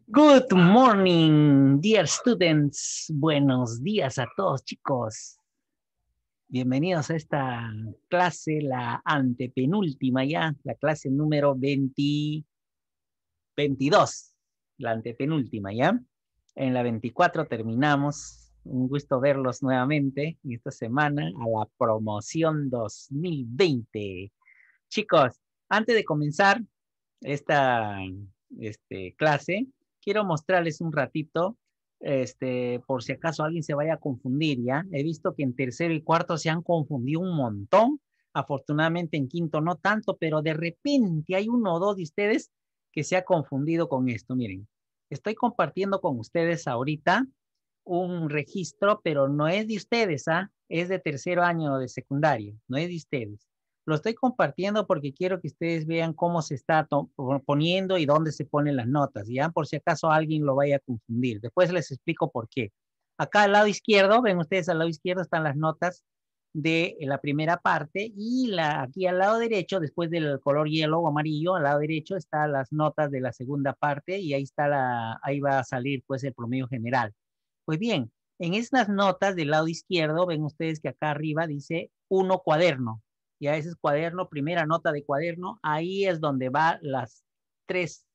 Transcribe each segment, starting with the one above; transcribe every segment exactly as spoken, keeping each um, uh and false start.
Good morning, dear students. Buenos días a todos, chicos. Bienvenidos a esta clase, la antepenúltima ya, la clase número veinte, veintidós, la antepenúltima ya. En la veinticuatro terminamos. Un gusto verlos nuevamente en esta semana a la promoción dos mil veinte. Chicos, antes de comenzar esta este, clase, quiero mostrarles un ratito, este, por si acaso alguien se vaya a confundir, ¿ya? He visto que en tercero y cuarto se han confundido un montón, afortunadamente en quinto no tanto, pero de repente hay uno o dos de ustedes que se ha confundido con esto. Miren, estoy compartiendo con ustedes ahorita un registro, pero no es de ustedes, ¿ah? Es de tercero año de secundaria, no es de ustedes. Lo estoy compartiendo porque quiero que ustedes vean cómo se está poniendo y dónde se ponen las notas, ¿ya? Por si acaso alguien lo vaya a confundir. Después les explico por qué. Acá al lado izquierdo, ven ustedes al lado izquierdo están las notas de la primera parte y la, aquí al lado derecho, después del color hielo o amarillo, al lado derecho están las notas de la segunda parte y ahí está la, ahí va a salir pues el promedio general. Pues bien, en estas notas del lado izquierdo, ven ustedes que acá arriba dice uno cuaderno. Ya ese es cuaderno, primera nota de cuaderno. Ahí es donde va las tres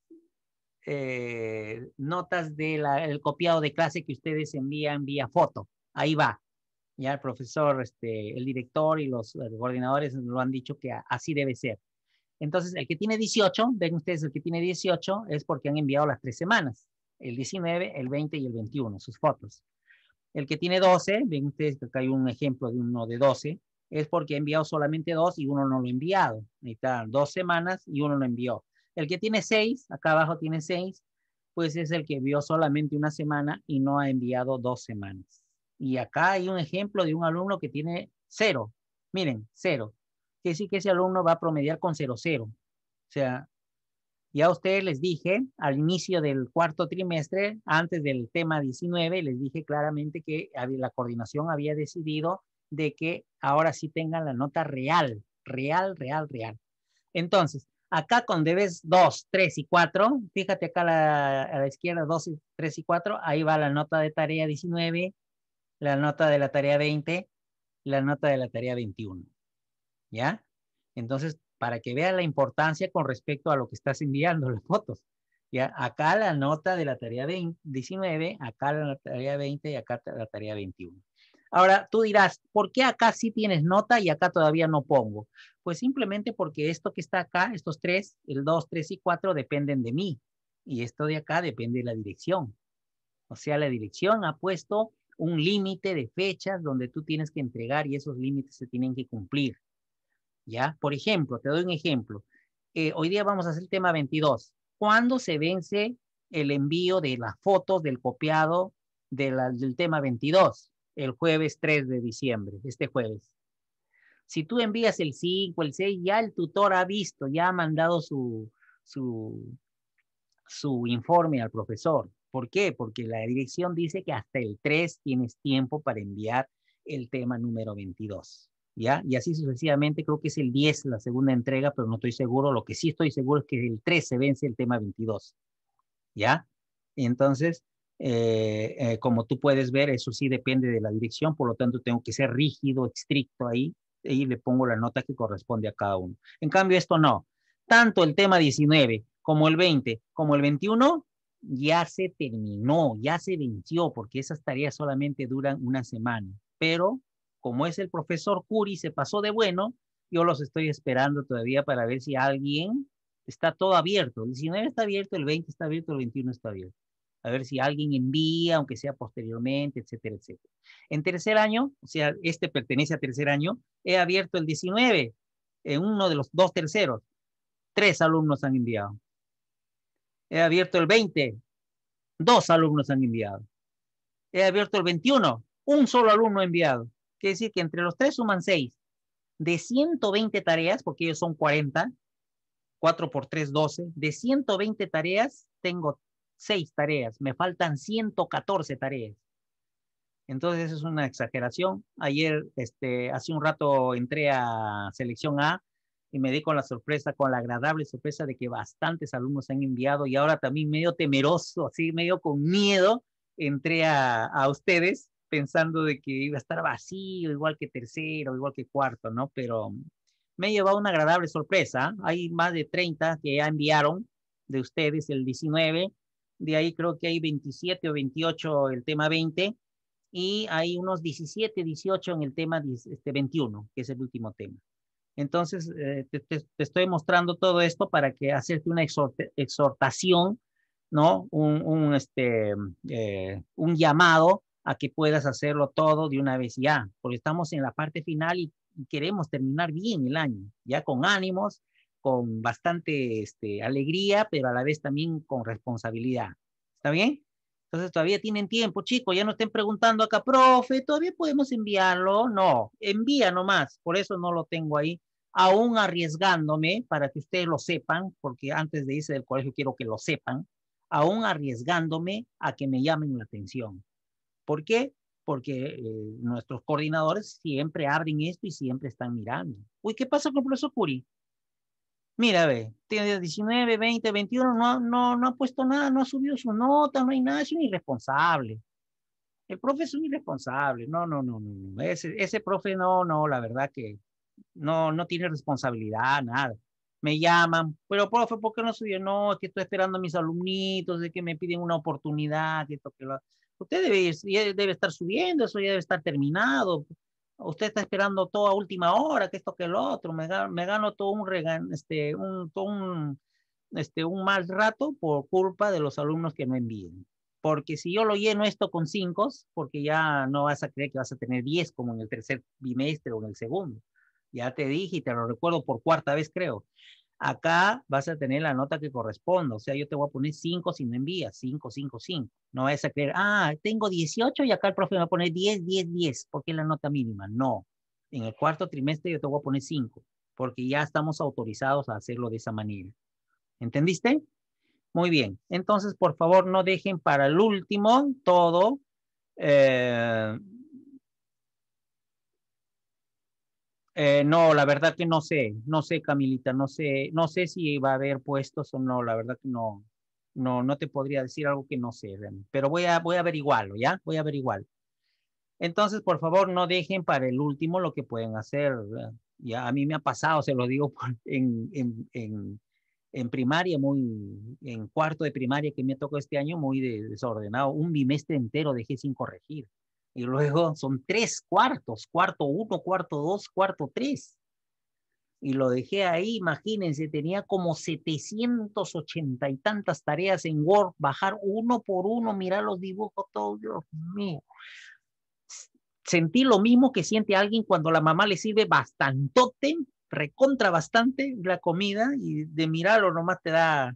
eh, notas del de copiado de clase que ustedes envían vía foto. Ahí va. Ya el profesor, este, el director y los, los coordinadores lo han dicho que así debe ser. Entonces, el que tiene dieciocho, ven ustedes, el que tiene dieciocho es porque han enviado las tres semanas, el diecinueve, el veinte y el veintiuno, sus fotos. El que tiene doce, ven ustedes que acá hay un ejemplo de uno de doce, es porque ha enviado solamente dos y uno no lo ha enviado. Ahí está, dos semanas y uno lo envió. El que tiene seis, acá abajo tiene seis, pues es el que envió solamente una semana y no ha enviado dos semanas. Y acá hay un ejemplo de un alumno que tiene cero. Miren, cero. Quiere decir que ese alumno va a promediar con cero, cero. O sea, ya a ustedes les dije al inicio del cuarto trimestre, antes del tema diecinueve, les dije claramente que la coordinación había decidido de que ahora sí tengan la nota real, real, real, real. Entonces, acá con debes dos, tres y cuatro, fíjate acá a la, a la izquierda, dos, tres y cuatro, ahí va la nota de tarea diecinueve, la nota de la tarea veinte, la nota de la tarea veintiuno. ¿Ya? Entonces, para que vean la importancia con respecto a lo que estás enviando, las fotos. ¿Ya? Acá la nota de la tarea diecinueve, acá la tarea veinte y acá la tarea veintiuno. Ahora, tú dirás, ¿por qué acá sí tienes nota y acá todavía no pongo? Pues simplemente porque esto que está acá, estos tres, el dos, tres y cuatro, dependen de mí. Y esto de acá depende de la dirección. O sea, la dirección ha puesto un límite de fechas donde tú tienes que entregar y esos límites se tienen que cumplir. ¿Ya? Por ejemplo, te doy un ejemplo. Eh, hoy día vamos a hacer el tema veintidós. ¿Cuándo se vence el envío de las fotos del copiado de la, del tema veintidós? El jueves tres de diciembre, este jueves. Si tú envías el cinco, el seis, ya el tutor ha visto, ya ha mandado su, su, su informe al profesor. ¿Por qué? Porque la dirección dice que hasta el tres tienes tiempo para enviar el tema número veintidós. ¿Ya? Y así sucesivamente, creo que es el diez la segunda entrega, pero no estoy seguro. Lo que sí estoy seguro es que el tres se vence el tema veintidós. ¿Ya? Entonces, eh, eh, como tú puedes ver, eso sí depende de la dirección, por lo tanto tengo que ser rígido, estricto ahí, y le pongo la nota que corresponde a cada uno. En cambio, esto no. Tanto el tema diecinueve como el veinte, como el veintiuno, ya se terminó, ya se venció, porque esas tareas solamente duran una semana. Pero, como es el profesor Curi, se pasó de bueno, yo los estoy esperando todavía para ver si alguien está todo abierto. El diecinueve está abierto, el veinte está abierto, el veintiuno está abierto. A ver si alguien envía, aunque sea posteriormente, etcétera, etcétera. En tercer año, o sea, este pertenece a tercer año, he abierto el diecinueve, en uno de los dos terceros. Tres alumnos han enviado. He abierto el veinte, dos alumnos han enviado. He abierto el veintiuno, un solo alumno ha enviado. Quiere decir que entre los tres suman seis. De ciento veinte tareas, porque ellos son cuarenta, cuatro por tres, doce. De ciento veinte tareas, tengo seis tareas. Me faltan ciento catorce tareas. Entonces, eso es una exageración. Ayer, este, hace un rato entré a selección A y me di con la sorpresa, con la agradable sorpresa de que bastantes alumnos han enviado y ahora también medio temeroso, así medio con miedo, entré a, a ustedes pensando de que iba a estar vacío, igual que tercero, igual que cuarto, ¿no? Pero me he llevado una agradable sorpresa. Hay más de treinta que ya enviaron de ustedes el diecinueve, de ahí creo que hay veintisiete o veintiocho el tema veinte, y hay unos diecisiete, dieciocho en el tema este, veintiuno, que es el último tema. Entonces, eh, te, te, te, estoy mostrando todo esto para que hacerte una exhortación, ¿no? Un, un, este, eh, un llamado a que puedas hacerlo todo de una vez ya, porque estamos en la parte final y, y queremos terminar bien el año, ya con ánimos, con bastante este, alegría, pero a la vez también con responsabilidad. ¿Está bien? Entonces todavía tienen tiempo, chicos, ya no estén preguntando acá, profe, ¿todavía podemos enviarlo? No, envía nomás, por eso no lo tengo ahí, aún arriesgándome, para que ustedes lo sepan, porque antes de irse del colegio quiero que lo sepan, aún arriesgándome a que me llamen la atención. ¿Por qué? Porque eh, nuestros coordinadores siempre abren esto y siempre están mirando. Uy, ¿qué pasa con el profesor Curi? Mira, ve, tiene diecinueve, veinte, veintiuno, no, no, no ha puesto nada, no ha subido su nota, no hay nada, es un irresponsable. El profe es un irresponsable. No, no, no, no, no. Ese, ese profe no, no, la verdad que no, no tiene responsabilidad, nada. Me llaman, pero profe, ¿por qué no subió? No, es que estoy esperando a mis alumnitos, de que me piden una oportunidad, que esto, que lo... Usted debe, ya debe estar subiendo, eso ya debe estar terminado. Usted está esperando todo a última hora, que esto, que lo otro. Me gano, me gano todo un regan, este, un, todo un, este, un mal rato por culpa de los alumnos que no envíen. Porque si yo lo lleno esto con cinco, porque ya no vas a creer que vas a tener diez como en el tercer bimestre o en el segundo. Ya te dije y te lo recuerdo por cuarta vez, creo. Acá vas a tener la nota que corresponda. O sea, yo te voy a poner cinco si no envías. cinco, cinco, cinco. No vas a creer, ah, tengo dieciocho y acá el profe me va a poner diez, diez, diez, porque es la nota mínima. No. En el cuarto trimestre yo te voy a poner cinco, porque ya estamos autorizados a hacerlo de esa manera. ¿Entendiste? Muy bien. Entonces, por favor, no dejen para el último todo. Eh, Eh, no, la verdad que no sé, no sé, Camilita, no sé, no sé si va a haber puestos o no, la verdad que no, no, no te podría decir algo que no sé, pero voy a, voy a averiguarlo, ¿ya? Voy a averiguarlo. Entonces, por favor, no dejen para el último lo que pueden hacer, ¿verdad? Ya a mí me ha pasado, se lo digo por, en, en, en, en primaria, muy, en cuarto de primaria que me tocó este año, muy de, desordenado, un bimestre entero dejé sin corregir. Y luego son tres cuartos, cuarto uno, cuarto dos, cuarto tres. Y lo dejé ahí, imagínense, tenía como setecientos ochenta y tantas tareas en Word, bajar uno por uno, mirar los dibujos, todo, Dios mío. Sentí lo mismo que siente alguien cuando la mamá le sirve bastantote, recontra bastante la comida y de mirarlo nomás te da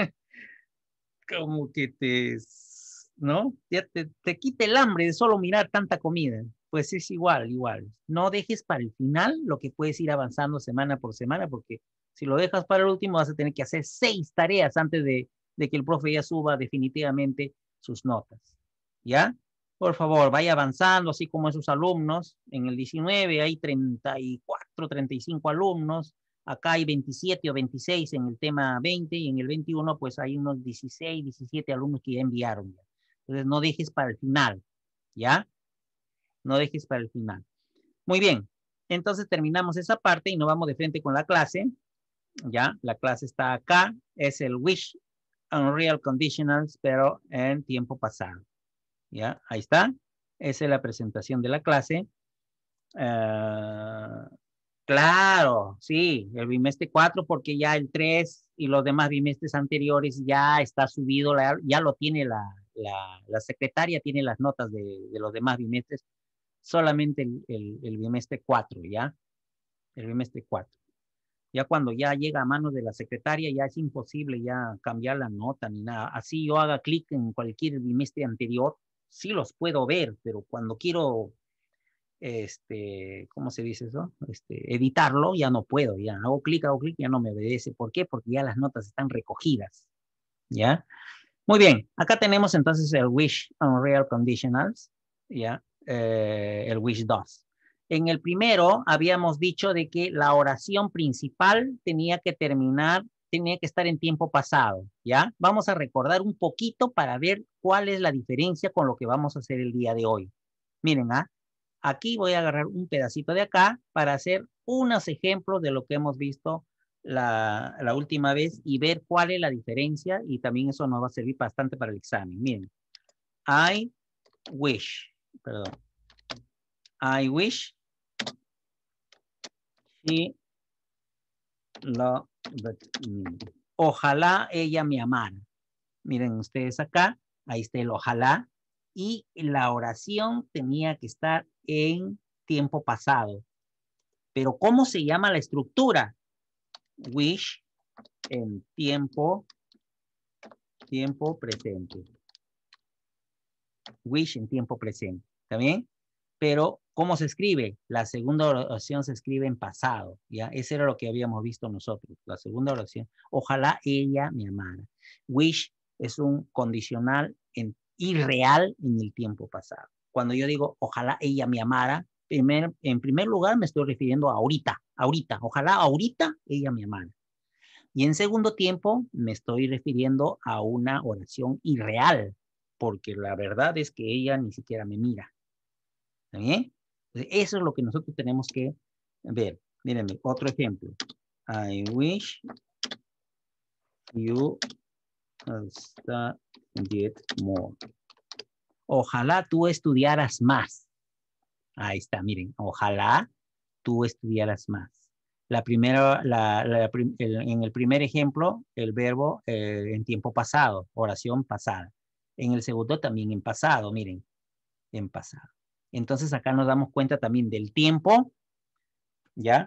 como que te, ¿no? Ya te, te quita el hambre de solo mirar tanta comida. Pues es igual, igual. No dejes para el final lo que puedes ir avanzando semana por semana, porque si lo dejas para el último vas a tener que hacer seis tareas antes de, de que el profe ya suba definitivamente sus notas. ¿Ya? Por favor, vaya avanzando, así como esos alumnos. En el diecinueve hay treinta y cuatro, treinta y cinco alumnos. Acá hay veintisiete o veintiséis en el tema veinte y en el veintiuno pues hay unos dieciséis, diecisiete alumnos que ya enviaron. Entonces no dejes para el final, ¿ya? No dejes para el final. Muy bien, entonces terminamos esa parte y nos vamos de frente con la clase, ¿ya? La clase está acá, es el Wish Unreal Conditionals, pero en tiempo pasado, ¿ya? Ahí está, esa es la presentación de la clase. Uh, Claro, sí, el bimestre cuatro porque ya el tres y los demás bimestres anteriores ya está subido, la, ya lo tiene la, la, la, secretaria, tiene las notas de, de los demás bimestres, solamente el, el, el bimestre cuatro, ¿ya? El bimestre cuatro. Ya cuando ya llega a manos de la secretaria ya es imposible ya cambiar la nota ni nada. Así yo haga clic en cualquier bimestre anterior, sí los puedo ver, pero cuando quiero este, ¿cómo se dice eso? Este, editarlo, ya no puedo, ya hago clic, hago clic, ya no me obedece. ¿Por qué? Porque ya las notas están recogidas, ¿ya? Muy bien, acá tenemos entonces el Wish Unreal Conditionals, ¿ya? Eh, el Wish dos. En el primero habíamos dicho de que la oración principal tenía que terminar, tenía que estar en tiempo pasado, ¿ya? Vamos a recordar un poquito para ver cuál es la diferencia con lo que vamos a hacer el día de hoy. Miren, ¿ah? Aquí voy a agarrar un pedacito de acá para hacer unos ejemplos de lo que hemos visto la, la última vez y ver cuál es la diferencia, y también eso nos va a servir bastante para el examen. Miren, I wish, perdón, I wish she loved me. Ojalá ella me amara. Miren ustedes acá, ahí está el ojalá, y la oración tenía que estar en tiempo pasado. Pero ¿cómo se llama la estructura? Wish en tiempo, tiempo presente. Wish en tiempo presente. ¿Está bien? Pero, ¿cómo se escribe? La segunda oración se escribe en pasado, ¿ya? Eso era lo que habíamos visto nosotros, la segunda oración. Ojalá ella me amara. Wish es un condicional en, irreal en el tiempo pasado. Cuando yo digo, ojalá ella me amara, primer, en primer lugar me estoy refiriendo a ahorita, ahorita. Ojalá ahorita ella me amara. Y en segundo tiempo me estoy refiriendo a una oración irreal, porque la verdad es que ella ni siquiera me mira. ¿Está bien? Eso es lo que nosotros tenemos que ver. Mírenme, otro ejemplo. I wish you studied more. Ojalá tú estudiaras más. Ahí está, miren. Ojalá tú estudiaras más. La primera, la, la, el, en el primer ejemplo, el verbo eh, en tiempo pasado, oración pasada. En el segundo también en pasado, miren, en pasado. Entonces acá nos damos cuenta también del tiempo, ¿ya?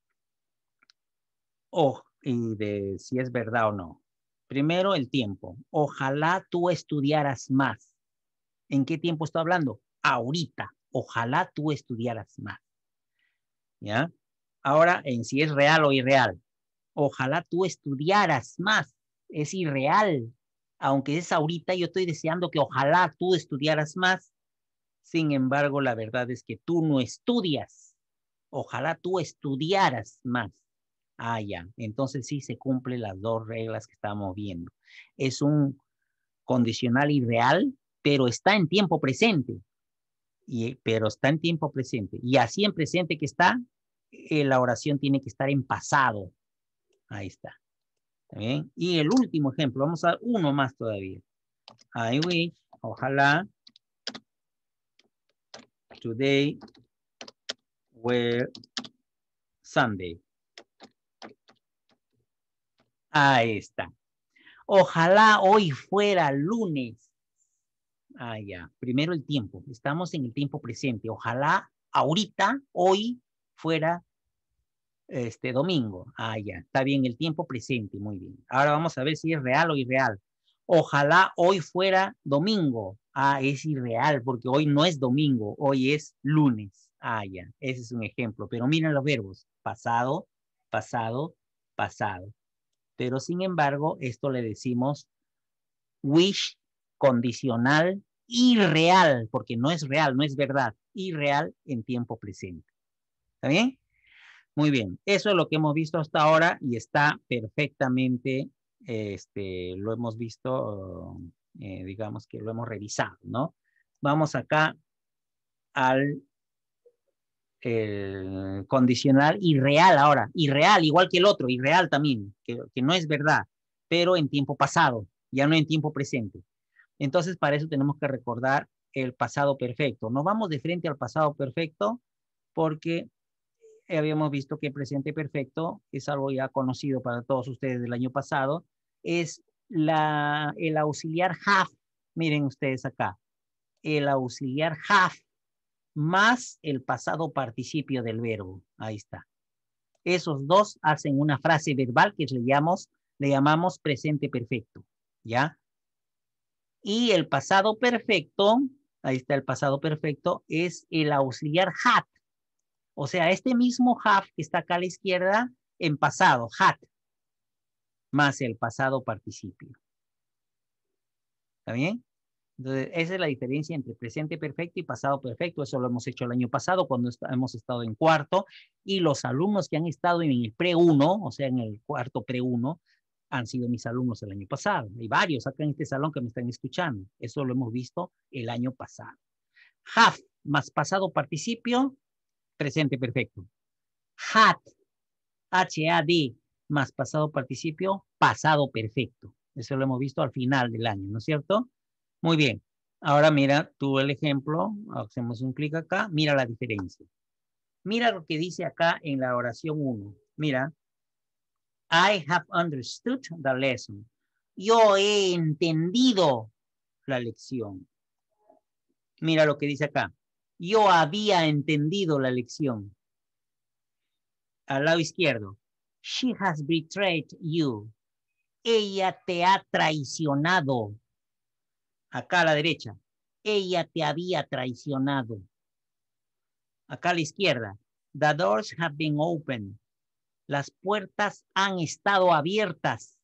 O, y de si es verdad o no. Primero, el tiempo. Ojalá tú estudiaras más. ¿En qué tiempo estoy hablando? Ahorita. Ojalá tú estudiaras más. ¿Ya? Ahora, en si es real o irreal. Ojalá tú estudiaras más. Es irreal. Aunque es ahorita, yo estoy deseando que ojalá tú estudiaras más. Sin embargo, la verdad es que tú no estudias. Ojalá tú estudiaras más. Ah, ya. Entonces sí se cumplen las dos reglas que estamos viendo. Es un condicional irreal, pero está en tiempo presente. Y, pero está en tiempo presente. Y así en presente que está, eh, la oración tiene que estar en pasado. Ahí está. ¿Está bien? Y el último ejemplo, vamos a dar uno más todavía. I wish, ojalá, today were Sunday. Ahí está. Ojalá hoy fuera lunes. Ah, ya. Primero el tiempo. Estamos en el tiempo presente. Ojalá ahorita, hoy, fuera este domingo. Ah, ya. Está bien el tiempo presente. Muy bien. Ahora vamos a ver si es real o irreal. Ojalá hoy fuera domingo. Ah, es irreal porque hoy no es domingo. Hoy es lunes. Ah, ya. Ese es un ejemplo. Pero miren los verbos. Pasado, pasado, pasado. Pero sin embargo, esto le decimos wish condicional irreal, porque no es real, no es verdad, irreal en tiempo presente. ¿Está bien? Muy bien, eso es lo que hemos visto hasta ahora y está perfectamente, este, lo hemos visto, eh, digamos que lo hemos revisado, ¿no? Vamos acá al el condicional irreal ahora, irreal igual que el otro, irreal también, que, que no es verdad, pero en tiempo pasado, ya no en tiempo presente. Entonces, para eso tenemos que recordar el pasado perfecto. No vamos de frente al pasado perfecto porque habíamos visto que el presente perfecto es algo ya conocido para todos ustedes del año pasado. Es la, el auxiliar have. Miren ustedes acá. El auxiliar have más el pasado participio del verbo. Ahí está. Esos dos hacen una frase verbal que le llamamos, le llamamos presente perfecto. ¿Ya? Y el pasado perfecto, ahí está el pasado perfecto, es el auxiliar had. O sea, este mismo have que está acá a la izquierda, en pasado, had, más el pasado participio. ¿Está bien? Entonces, esa es la diferencia entre presente perfecto y pasado perfecto. Eso lo hemos hecho el año pasado cuando hemos estado en cuarto. Y los alumnos que han estado en el pre uno, o sea, en el cuarto pre uno, han sido mis alumnos el año pasado. Hay varios acá en este salón que me están escuchando. Eso lo hemos visto el año pasado. Have más pasado participio, presente perfecto. Had, H A D, más pasado participio, pasado perfecto. Eso lo hemos visto al final del año, ¿no es cierto? Muy bien. Ahora mira tú el ejemplo. Hacemos un clic acá. Mira la diferencia. Mira lo que dice acá en la oración uno. Mira. I have understood the lesson. Yo he entendido la lección. Mira lo que dice acá. Yo había entendido la lección. Al lado izquierdo. She has betrayed you. Ella te ha traicionado. Acá a la derecha. Ella te había traicionado. Acá a la izquierda. The doors have been opened. Las puertas han estado abiertas.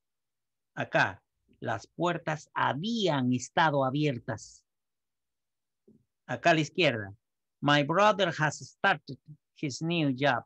Acá. Las puertas habían estado abiertas. Acá a la izquierda. My brother has started his new job.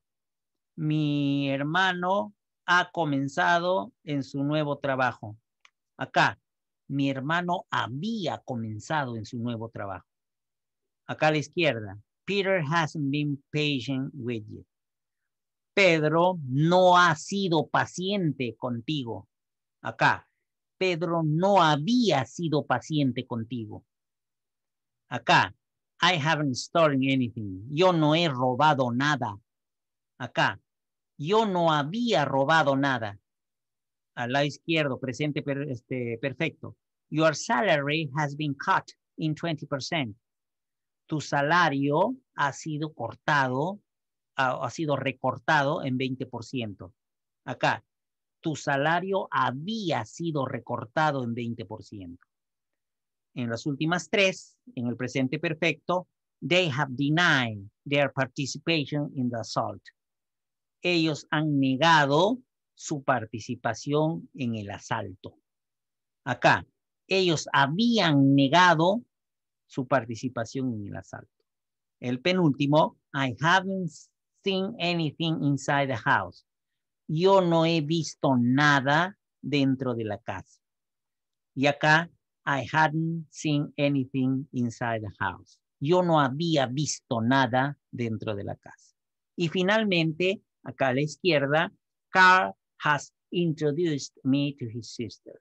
Mi hermano ha comenzado en su nuevo trabajo. Acá. Mi hermano había comenzado en su nuevo trabajo. Acá a la izquierda. Peter hasn't been patient with you. Pedro no ha sido paciente contigo. Acá. Pedro no había sido paciente contigo. Acá. I haven't stolen anything. Yo no he robado nada. Acá. Yo no había robado nada. Al lado izquierdo, presente per, este, perfecto. Your salary has been cut in twenty percent. Tu salario ha sido cortado, ha, ha sido recortado en veinte por ciento. Acá, tu salario había sido recortado en veinte por ciento. En las últimas tres, en el presente perfecto, they have denied their participation in the assault. Ellos han negado su participación en el asalto. Acá, ellos habían negado su participación en el asalto. El penúltimo, I haven't seen anything inside the house. Yo no he visto nada dentro de la casa. Y acá, I hadn't seen anything inside the house. Yo no había visto nada dentro de la casa. Y finalmente, acá a la izquierda, Carl has introduced me to his sister.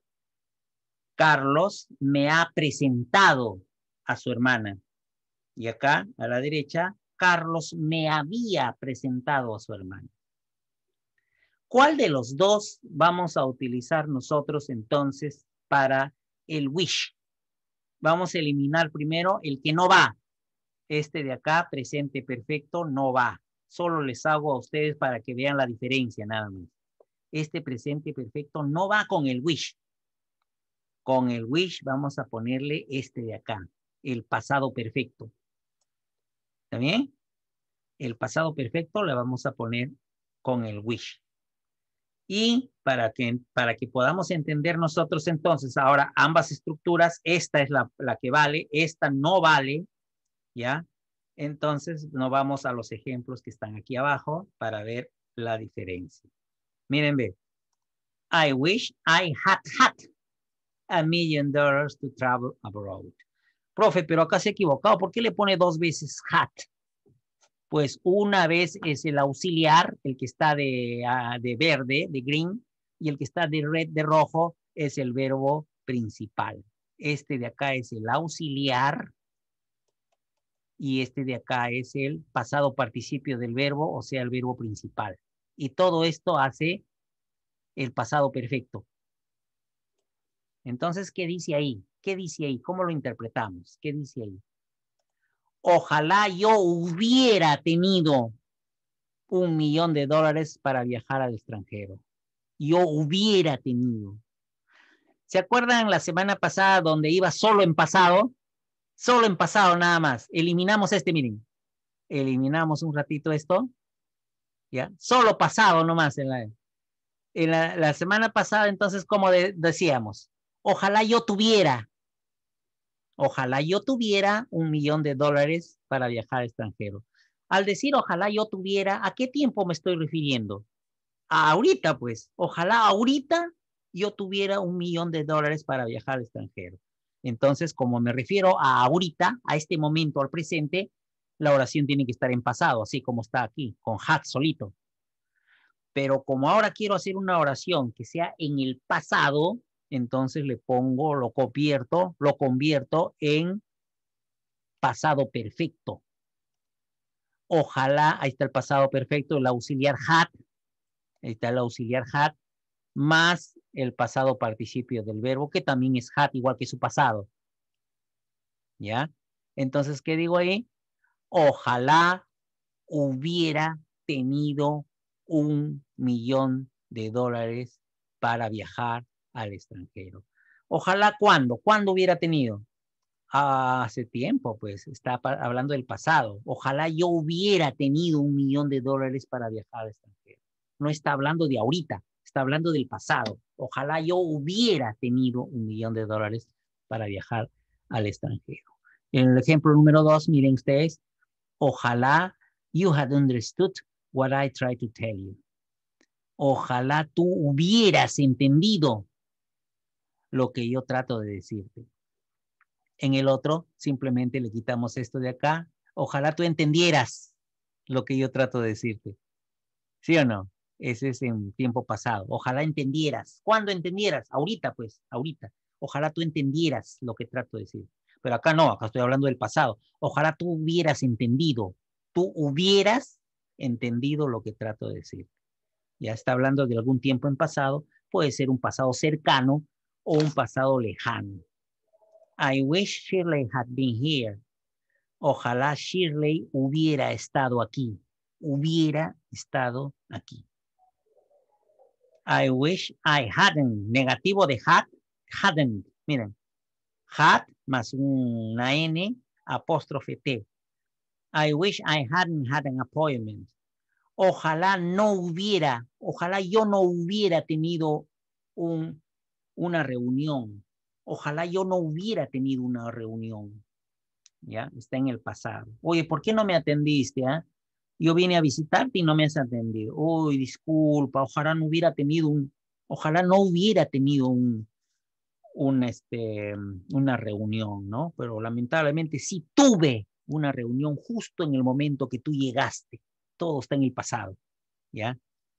Carlos me ha presentado a su hermana. Y acá, a la derecha, Carlos me había presentado a su hermana. ¿Cuál de los dos vamos a utilizar nosotros entonces para el wish? Vamos a eliminar primero el que no va. Este de acá, presente perfecto, no va. Solo les hago a ustedes para que vean la diferencia nada más. Este presente perfecto no va con el wish. Con el wish vamos a ponerle este de acá, el pasado perfecto. ¿Está bien? El pasado perfecto le vamos a poner con el wish. Y para que, para que podamos entender nosotros entonces, ahora ambas estructuras, esta es la, la que vale, esta no vale, ¿ya? Entonces nos vamos a los ejemplos que están aquí abajo para ver la diferencia. Miren, ve. I wish I had had a million dollars to travel abroad. Profe, pero acá se ha equivocado. ¿Por qué le pone dos veces had? Pues una vez es el auxiliar, el que está de, uh, de verde, de green, y el que está de red, de rojo, es el verbo principal. Este de acá es el auxiliar y este de acá es el pasado participio del verbo, o sea, el verbo principal. Y todo esto hace el pasado perfecto. Entonces, ¿qué dice ahí? ¿Qué dice ahí? ¿Cómo lo interpretamos? ¿Qué dice ahí? Ojalá yo hubiera tenido un millón de dólares para viajar al extranjero. Yo hubiera tenido. ¿Se acuerdan la semana pasada donde iba solo en pasado? Solo en pasado nada más. Eliminamos este, miren. Eliminamos un ratito esto. ¿Ya? Solo pasado nomás. En la, en la, la semana pasada, entonces, como de, decíamos, ojalá yo tuviera. Ojalá yo tuviera un millón de dólares para viajar al extranjero. Al decir ojalá yo tuviera, ¿a qué tiempo me estoy refiriendo? A ahorita, pues. Ojalá ahorita yo tuviera un millón de dólares para viajar al extranjero. Entonces, como me refiero a ahorita, a este momento, al presente, la oración tiene que estar en pasado, así como está aquí, con had solito. Pero como ahora quiero hacer una oración que sea en el pasado, entonces le pongo, lo convierto, lo convierto en pasado perfecto. Ojalá, ahí está el pasado perfecto, el auxiliar had, ahí está el auxiliar had, más el pasado participio del verbo, que también es had, igual que su pasado. ¿Ya? Entonces, ¿qué digo ahí? Ojalá hubiera tenido un millón de dólares para viajar al extranjero. Ojalá, ¿cuándo? ¿Cuándo hubiera tenido? Ah, hace tiempo, pues, está hablando del pasado. Ojalá yo hubiera tenido un millón de dólares para viajar al extranjero. No está hablando de ahorita, está hablando del pasado. Ojalá yo hubiera tenido un millón de dólares para viajar al extranjero. En el ejemplo número dos, miren ustedes, ojalá you had understood what I tried to tell you. Ojalá tú hubieras entendido lo que yo trato de decirte. En el otro, simplemente le quitamos esto de acá. Ojalá tú entendieras lo que yo trato de decirte. ¿Sí o no? Ese es en tiempo pasado. Ojalá entendieras. ¿Cuándo entendieras? Ahorita, pues, ahorita. Ojalá tú entendieras lo que trato de decir. Pero acá no, acá estoy hablando del pasado. Ojalá tú hubieras entendido. Tú hubieras entendido lo que trato de decir. Ya está hablando de algún tiempo en pasado. Puede ser un pasado cercano o un pasado lejano. I wish Shirley had been here. Ojalá Shirley hubiera estado aquí. Hubiera estado aquí. I wish I hadn't. Negativo de had, hadn't. Miren, had más una N, apóstrofe T. I wish I hadn't had an appointment. Ojalá no hubiera, ojalá yo no hubiera tenido un, una reunión. Ojalá yo no hubiera tenido una reunión. ¿Ya? Está en el pasado. Oye, ¿por qué no me atendiste? ¿eh? Yo vine a visitarte y no me has atendido. Uy, disculpa, ojalá no hubiera tenido un, ojalá no hubiera tenido un, un, este, una reunión, ¿no? Pero lamentablemente sí tuve una reunión justo en el momento que tú llegaste. Todo está en el pasado, ¿ya?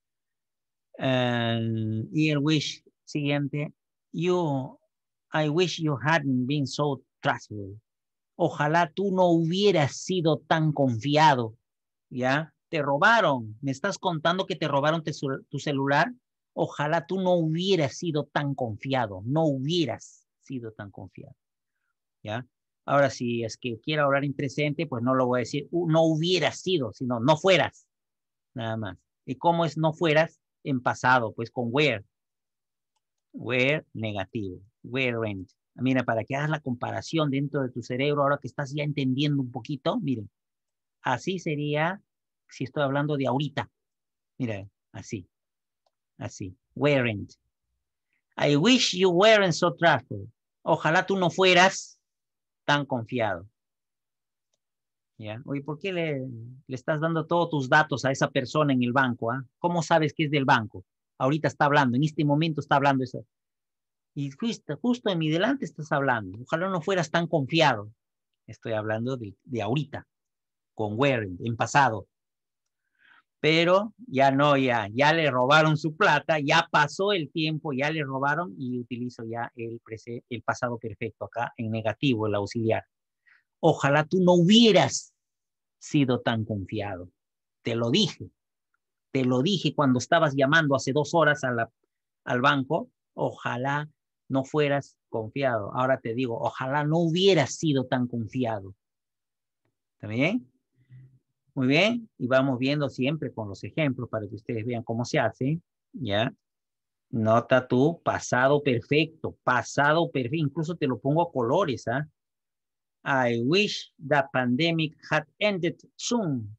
Uh, y el wish siguiente, you, I wish you hadn't been so trustful. Ojalá tú no hubieras sido tan confiado, ¿ya? Te robaron, me estás contando que te robaron te, tu celular. Ojalá tú no hubieras sido tan confiado, no hubieras sido tan confiado, ¿ya? Ahora, si es que quiero hablar en presente, pues no lo voy a decir, uh, no hubieras sido, sino no fueras, nada más. ¿Y cómo es no fueras? En pasado, pues con where. Where, negativo. Weren't. Mira, para que hagas la comparación dentro de tu cerebro, ahora que estás ya entendiendo un poquito, miren, así sería si estoy hablando de ahorita. Mira, así, así, weren't. I wish you weren't so trustful. Ojalá tú no fueras tan confiado. ¿Ya? Oye, ¿por qué le, le estás dando todos tus datos a esa persona en el banco? ¿ah? ¿Cómo sabes que es del banco? Ahorita está hablando, en este momento está hablando eso. Y justo, justo en mi delante estás hablando. Ojalá no fueras tan confiado. Estoy hablando de, de ahorita, con were, en pasado. Pero ya no, ya, ya le robaron su plata, ya pasó el tiempo, ya le robaron y utilizo ya el, prese, el pasado perfecto acá en negativo, el auxiliar. Ojalá tú no hubieras sido tan confiado. Te lo dije, te lo dije cuando estabas llamando hace dos horas a la, al banco. Ojalá no fueras confiado. Ahora te digo, ojalá no hubieras sido tan confiado. ¿Está bien? Muy bien, y vamos viendo siempre con los ejemplos para que ustedes vean cómo se hace, ¿ya? Nota tú, pasado perfecto, pasado perfecto, incluso te lo pongo a colores, ¿ah? I wish the pandemic had ended soon.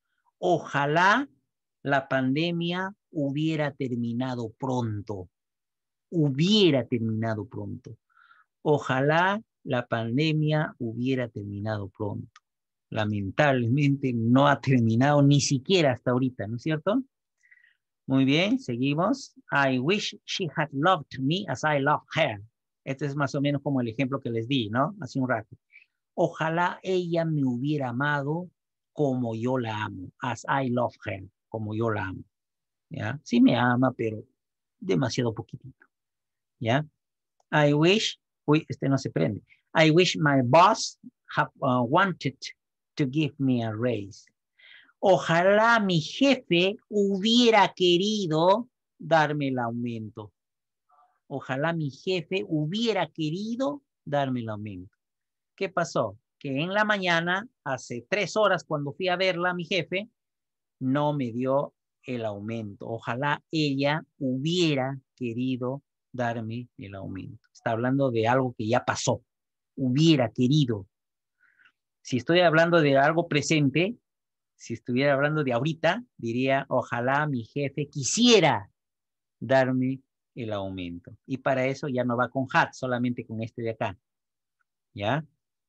Ojalá la pandemia hubiera terminado pronto, hubiera terminado pronto. Ojalá la pandemia hubiera terminado pronto. Lamentablemente no ha terminado ni siquiera hasta ahorita, ¿no es cierto? Muy bien, seguimos. I wish she had loved me as I love her. Este es más o menos como el ejemplo que les di, ¿no? Hace un rato. Ojalá ella me hubiera amado como yo la amo. As I love her, como yo la amo. ¿Ya? Sí me ama, pero demasiado poquitito. ¿Ya? I wish, uy, este no se prende. I wish my boss have uh, wanted to give me a raise. Ojalá mi jefe hubiera querido darme el aumento. Ojalá mi jefe hubiera querido darme el aumento. ¿Qué pasó? Que en la mañana, hace tres horas cuando fui a verla, mi jefe no me dio el aumento. Ojalá ella hubiera querido darme el aumento. Está hablando de algo que ya pasó. Hubiera querido. Si estoy hablando de algo presente, si estuviera hablando de ahorita, diría, ojalá mi jefe quisiera darme el aumento. Y para eso ya no va con had, solamente con este de acá. ¿Ya?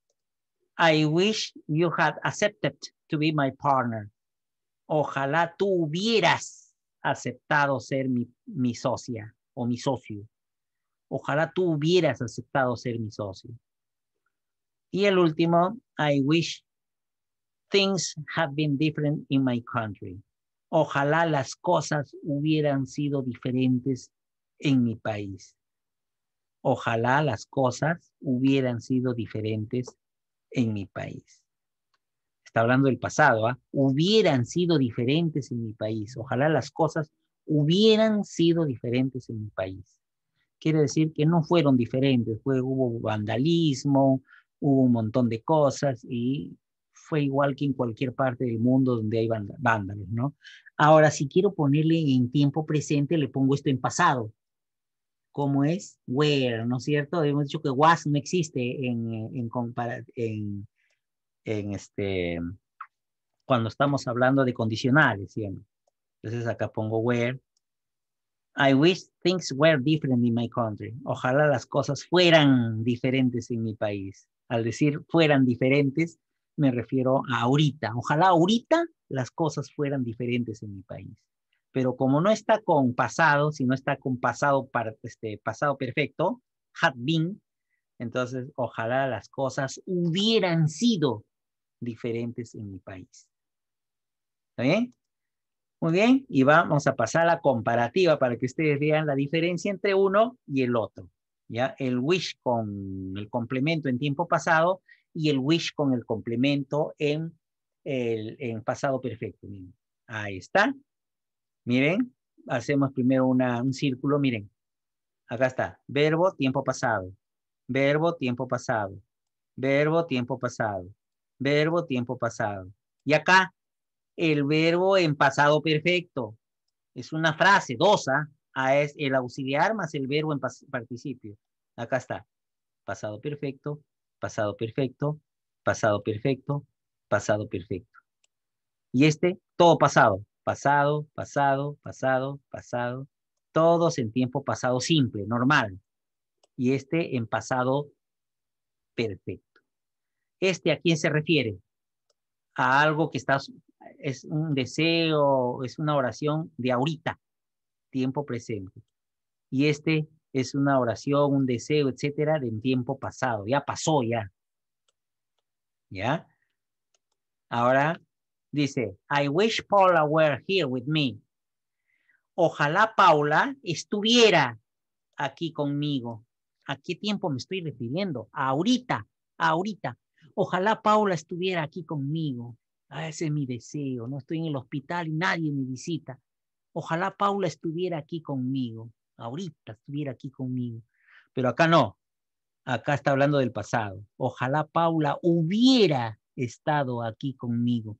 I wish you had accepted to be my partner. Ojalá tú hubieras aceptado ser mi, mi socia o mi socio. Ojalá tú hubieras aceptado ser mi socio. Y el último, I wish things had been different in my country. Ojalá las cosas hubieran sido diferentes en mi país. Ojalá las cosas hubieran sido diferentes en mi país. Está hablando del pasado, ¿ah? ¿eh? Hubieran sido diferentes en mi país. Ojalá las cosas hubieran sido diferentes en mi país. Quiere decir que no fueron diferentes. Fue, hubo vandalismo, hubo un montón de cosas y fue igual que en cualquier parte del mundo donde hay vándalos, ¿no? Ahora, si quiero ponerle en tiempo presente, le pongo esto en pasado. ¿Cómo es? Where, ¿no es cierto? Hemos dicho que was no existe en, en, en, en este, cuando estamos hablando de condicionales, ¿sí? Entonces acá pongo where. I wish things were different in my country. Ojalá las cosas fueran diferentes en mi país. Al decir fueran diferentes, me refiero a ahorita. Ojalá ahorita las cosas fueran diferentes en mi país. Pero como no está con pasado, sino está con pasado, para, este, pasado perfecto, had been, entonces ojalá las cosas hubieran sido diferentes en mi país. ¿Está bien? Muy bien, y vamos a pasar a la comparativa para que ustedes vean la diferencia entre uno y el otro. ¿Ya? El wish con el complemento en tiempo pasado y el wish con el complemento en, el, en pasado perfecto. Miren. Ahí está. Miren, hacemos primero una, un círculo. Miren, acá está. Verbo, tiempo pasado. Verbo, tiempo pasado. Verbo, tiempo pasado. Verbo, tiempo pasado. Y acá, el verbo en pasado perfecto. Es una frase, dosa, a es el auxiliar más el verbo en participio. Acá está. Pasado perfecto, pasado perfecto, pasado perfecto, pasado perfecto. Y este, todo pasado. Pasado, pasado, pasado, pasado. Todos en tiempo pasado simple, normal. Y este en pasado perfecto. Este, ¿a quién se refiere? A algo que está, es un deseo, es una oración de ahorita, tiempo presente. Y este es una oración, un deseo, etcétera, de tiempo pasado. Ya pasó, ya. ¿Ya? Ahora dice, I wish Paula were here with me. Ojalá Paula estuviera aquí conmigo. ¿A qué tiempo me estoy refiriendo? Ahorita, ahorita. Ojalá Paula estuviera aquí conmigo. Ah, ese es mi deseo. No estoy en el hospital y nadie me visita. Ojalá Paula estuviera aquí conmigo. Ahorita estuviera aquí conmigo. Pero acá no. Acá está hablando del pasado. Ojalá Paula hubiera estado aquí conmigo.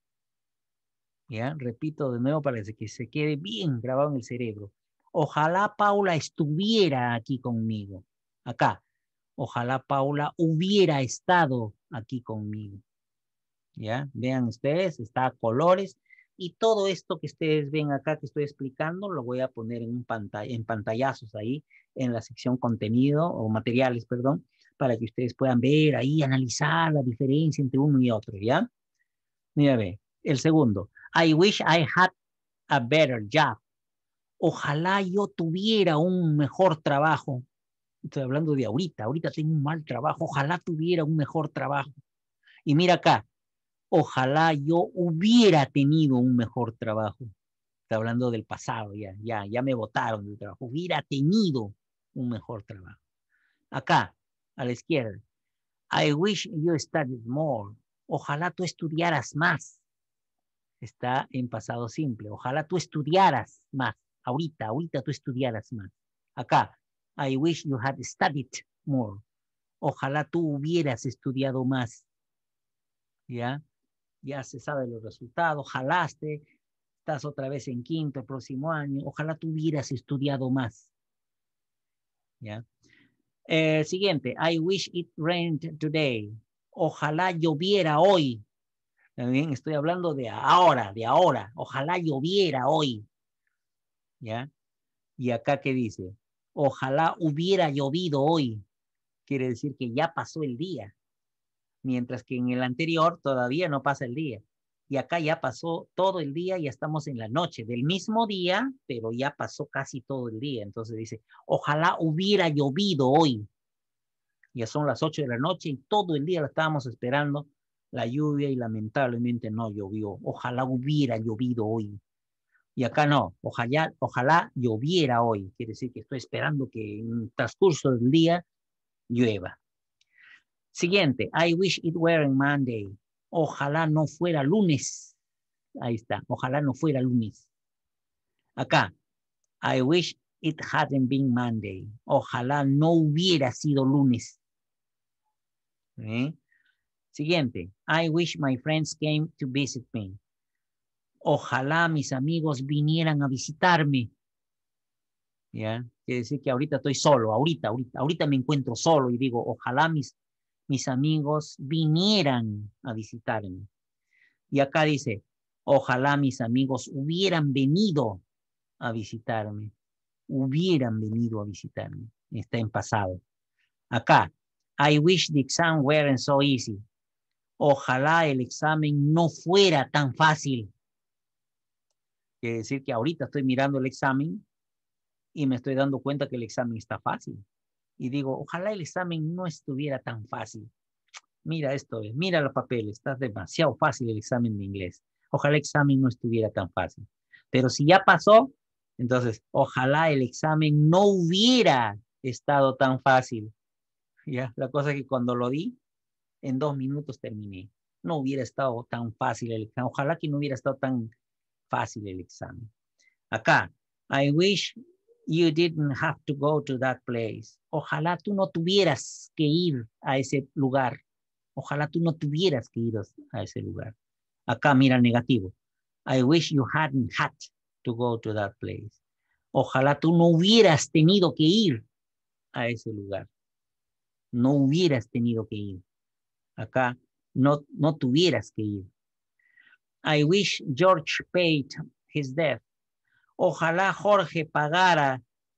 ¿Ya? Repito de nuevo para que se quede bien grabado en el cerebro. Ojalá Paula estuviera aquí conmigo. Acá. Ojalá Paula hubiera estado aquí conmigo. ¿Ya? Vean ustedes, está a colores. Y todo esto que ustedes ven acá que estoy explicando, lo voy a poner en, un pantalla, en pantallazos ahí, en la sección contenido o materiales, perdón, para que ustedes puedan ver ahí, analizar la diferencia entre uno y otro, ¿ya? Mira, ve, el segundo. I wish I had a better job. Ojalá yo tuviera un mejor trabajo. Estoy hablando de ahorita, ahorita tengo un mal trabajo, ojalá tuviera un mejor trabajo. Y mira acá, ojalá yo hubiera tenido un mejor trabajo. Está hablando del pasado, ya, ya, ya me botaron del trabajo. Hubiera tenido un mejor trabajo. Acá, a la izquierda. I wish you studied more. Ojalá tú estudiaras más. Está en pasado simple. Ojalá tú estudiaras más. Ahorita, ahorita tú estudiaras más. Acá, I wish you had studied more. Ojalá tú hubieras estudiado más. ¿Ya? Ya se sabe los resultados. Jalaste. Estás otra vez en quinto el próximo año. Ojalá tú hubieras estudiado más. ¿Ya? Eh, siguiente. I wish it rained today. Ojalá lloviera hoy. También estoy hablando de ahora, de ahora. Ojalá lloviera hoy. ¿Ya? Y acá, ¿qué dice? Ojalá hubiera llovido hoy. Quiere decir que ya pasó el día. Mientras que en el anterior todavía no pasa el día. Y acá ya pasó todo el día, ya estamos en la noche del mismo día, pero ya pasó casi todo el día. Entonces dice, ojalá hubiera llovido hoy. Ya son las ocho de la noche y todo el día la estábamos esperando, la lluvia, y lamentablemente no llovió. Ojalá hubiera llovido hoy. Y acá no, ojalá, ojalá lloviera hoy. Quiere decir que estoy esperando que en el transcurso del día llueva. Siguiente, I wish it were Monday. Ojalá no fuera lunes. Ahí está, ojalá no fuera lunes. Acá, I wish it hadn't been Monday. Ojalá no hubiera sido lunes. ¿Eh? Siguiente, I wish my friends came to visit me. Ojalá mis amigos vinieran a visitarme. ¿Ya? Quiere decir que ahorita estoy solo, ahorita, ahorita, ahorita me encuentro solo y digo, ojalá mis, mis amigos vinieran a visitarme. Y acá dice, ojalá mis amigos hubieran venido a visitarme. Hubieran venido a visitarme. Está en pasado. Acá, I wish the exam weren't so easy. Ojalá el examen no fuera tan fácil. Quiere decir que ahorita estoy mirando el examen y me estoy dando cuenta que el examen está fácil. Y digo, ojalá el examen no estuviera tan fácil. Mira esto, mira los papeles, está demasiado fácil el examen de inglés. Ojalá el examen no estuviera tan fácil. Pero si ya pasó, entonces, ojalá el examen no hubiera estado tan fácil. ¿Ya? La cosa es que cuando lo di, en dos minutos terminé. No hubiera estado tan fácil el examen. Ojalá que no hubiera estado tan fácil el examen. Acá, I wish you didn't have to go to that place. Ojalá tú no tuvieras que ir a ese lugar. Ojalá tú no tuvieras que ir a ese lugar. Acá mira el negativo. I wish you hadn't had to go to that place. Ojalá tú no hubieras tenido que ir a ese lugar. No hubieras tenido que ir. Acá no, no tuvieras que ir. I wish George paid his debt. Ojalá Jorge pagara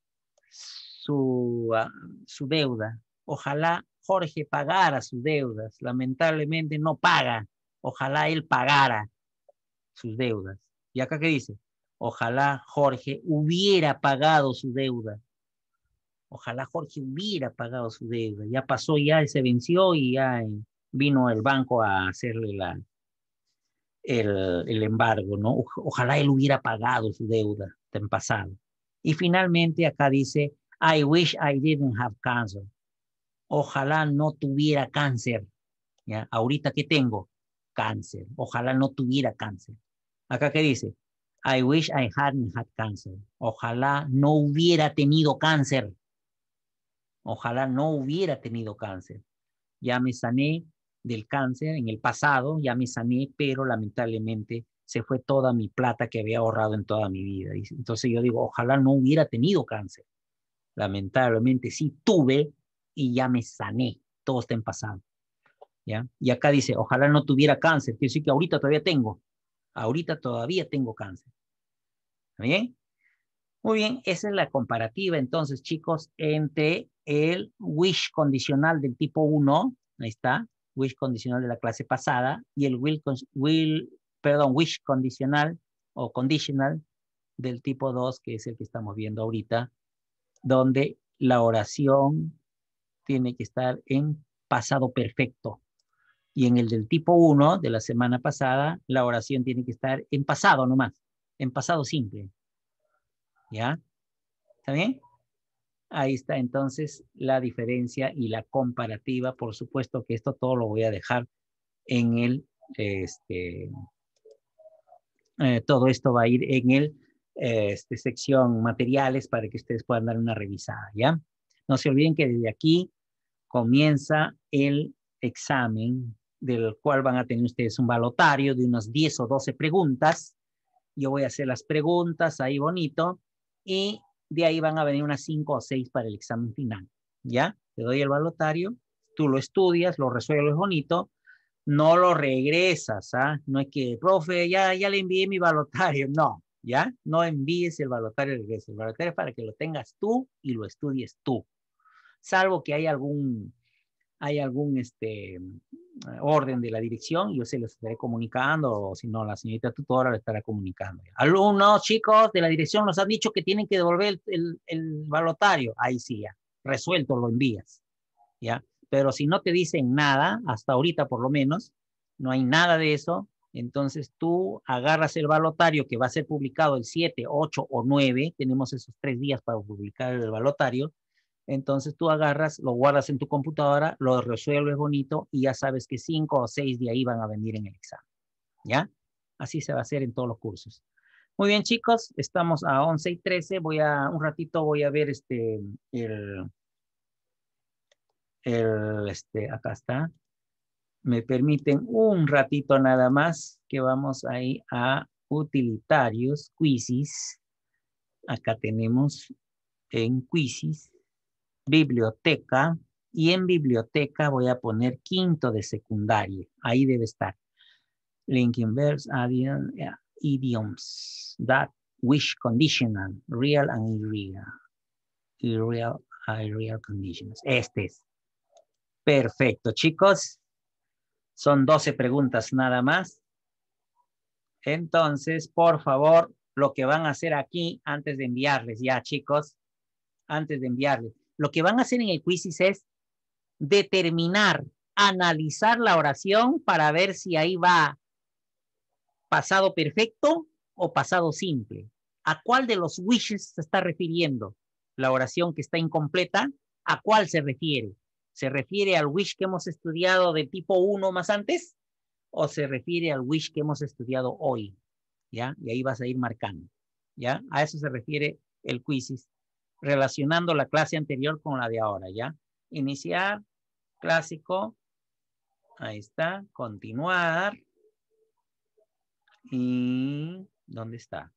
su, uh, su deuda. Ojalá Jorge pagara sus deudas. Lamentablemente no paga. Ojalá él pagara sus deudas. ¿Y acá qué dice? Ojalá Jorge hubiera pagado su deuda. Ojalá Jorge hubiera pagado su deuda. Ya pasó, ya se venció y ya vino el banco a hacerle la, el, el embargo, ¿no? O, ojalá él hubiera pagado su deuda en pasado. Y finalmente acá dice, I wish I didn't have cancer. Ojalá no tuviera cáncer. ¿Ya? Ahorita, ¿qué tengo? Cáncer. Ojalá no tuviera cáncer. Acá, ¿qué dice? I wish I hadn't had cancer. Ojalá no hubiera tenido cáncer. Ojalá no hubiera tenido cáncer. Ya me sané del cáncer en el pasado, ya me sané, pero lamentablemente se fue toda mi plata que había ahorrado en toda mi vida. Y entonces yo digo, ojalá no hubiera tenido cáncer. Lamentablemente sí tuve y ya me sané. Todo está en pasado. ¿Ya? Y acá dice, ojalá no tuviera cáncer. Quiere decir que ahorita todavía tengo. Ahorita todavía tengo cáncer. ¿Está bien? Muy bien, esa es la comparativa entonces, chicos, entre el wish condicional del tipo uno, ahí está, wish condicional de la clase pasada, y el will, will perdón, wish condicional o conditional del tipo dos, que es el que estamos viendo ahorita, donde la oración tiene que estar en pasado perfecto. Y en el del tipo uno de la semana pasada, la oración tiene que estar en pasado nomás, en pasado simple. ¿Ya? ¿Está bien? Ahí está entonces la diferencia y la comparativa. Por supuesto que esto todo lo voy a dejar en el, este, eh, todo esto va a ir en el, eh, este, sección materiales para que ustedes puedan dar una revisada, ¿ya? No se olviden que desde aquí comienza el examen del cual van a tener ustedes un balotario de unas diez o doce preguntas. Yo voy a hacer las preguntas ahí bonito y de ahí van a venir unas cinco o seis para el examen final. ¿Ya? Te doy el balotario, tú lo estudias, lo resuelves bonito, no lo regresas, ¿ah? No es que, profe, ya, ya le envié mi balotario, no, ¿ya? No envíes el balotario de regreso. El balotario es para que lo tengas tú y lo estudies tú. Salvo que hay algún, hay algún este, orden de la dirección, yo se los estaré comunicando, o si no, la señorita tutora lo estará comunicando. Alumnos, chicos de la dirección nos han dicho que tienen que devolver el, el, el balotario. Ahí sí, ya, resuelto, lo envías. ¿Ya? Pero si no te dicen nada, hasta ahorita por lo menos, no hay nada de eso, entonces tú agarras el balotario que va a ser publicado el siete, ocho o nueve, tenemos esos tres días para publicar el balotario, entonces tú agarras, lo guardas en tu computadora, lo resuelves bonito y ya sabes que cinco o seis de ahí van a venir en el examen, ¿ya? Así se va a hacer en todos los cursos. Muy bien, chicos, estamos a once y trece, voy a, un ratito voy a ver este, el, el, este, acá está. Me permiten un ratito nada más que vamos ahí a utilitarios, quizzes. Acá tenemos en quizzes, biblioteca, y en biblioteca voy a poner quinto de secundaria. Ahí debe estar. Linking verbs, idioms, that, wish conditional, real and irreal. Irreal, irreal conditions. Este es. Perfecto, chicos. Son doce preguntas nada más. Entonces, por favor, lo que van a hacer aquí, antes de enviarles, ya chicos, antes de enviarles, lo que van a hacer en el quiz es determinar, analizar la oración para ver si ahí va pasado perfecto o pasado simple. ¿A cuál de los wishes se está refiriendo? La oración que está incompleta, ¿a cuál se refiere? ¿Se refiere al wish que hemos estudiado de tipo uno más antes? ¿O se refiere al wish que hemos estudiado hoy? ¿Ya? Y ahí vas a ir marcando. ¿Ya? A eso se refiere el quizzes, relacionando la clase anterior con la de ahora, ¿ya? Iniciar, clásico, ahí está, continuar, y ¿dónde está?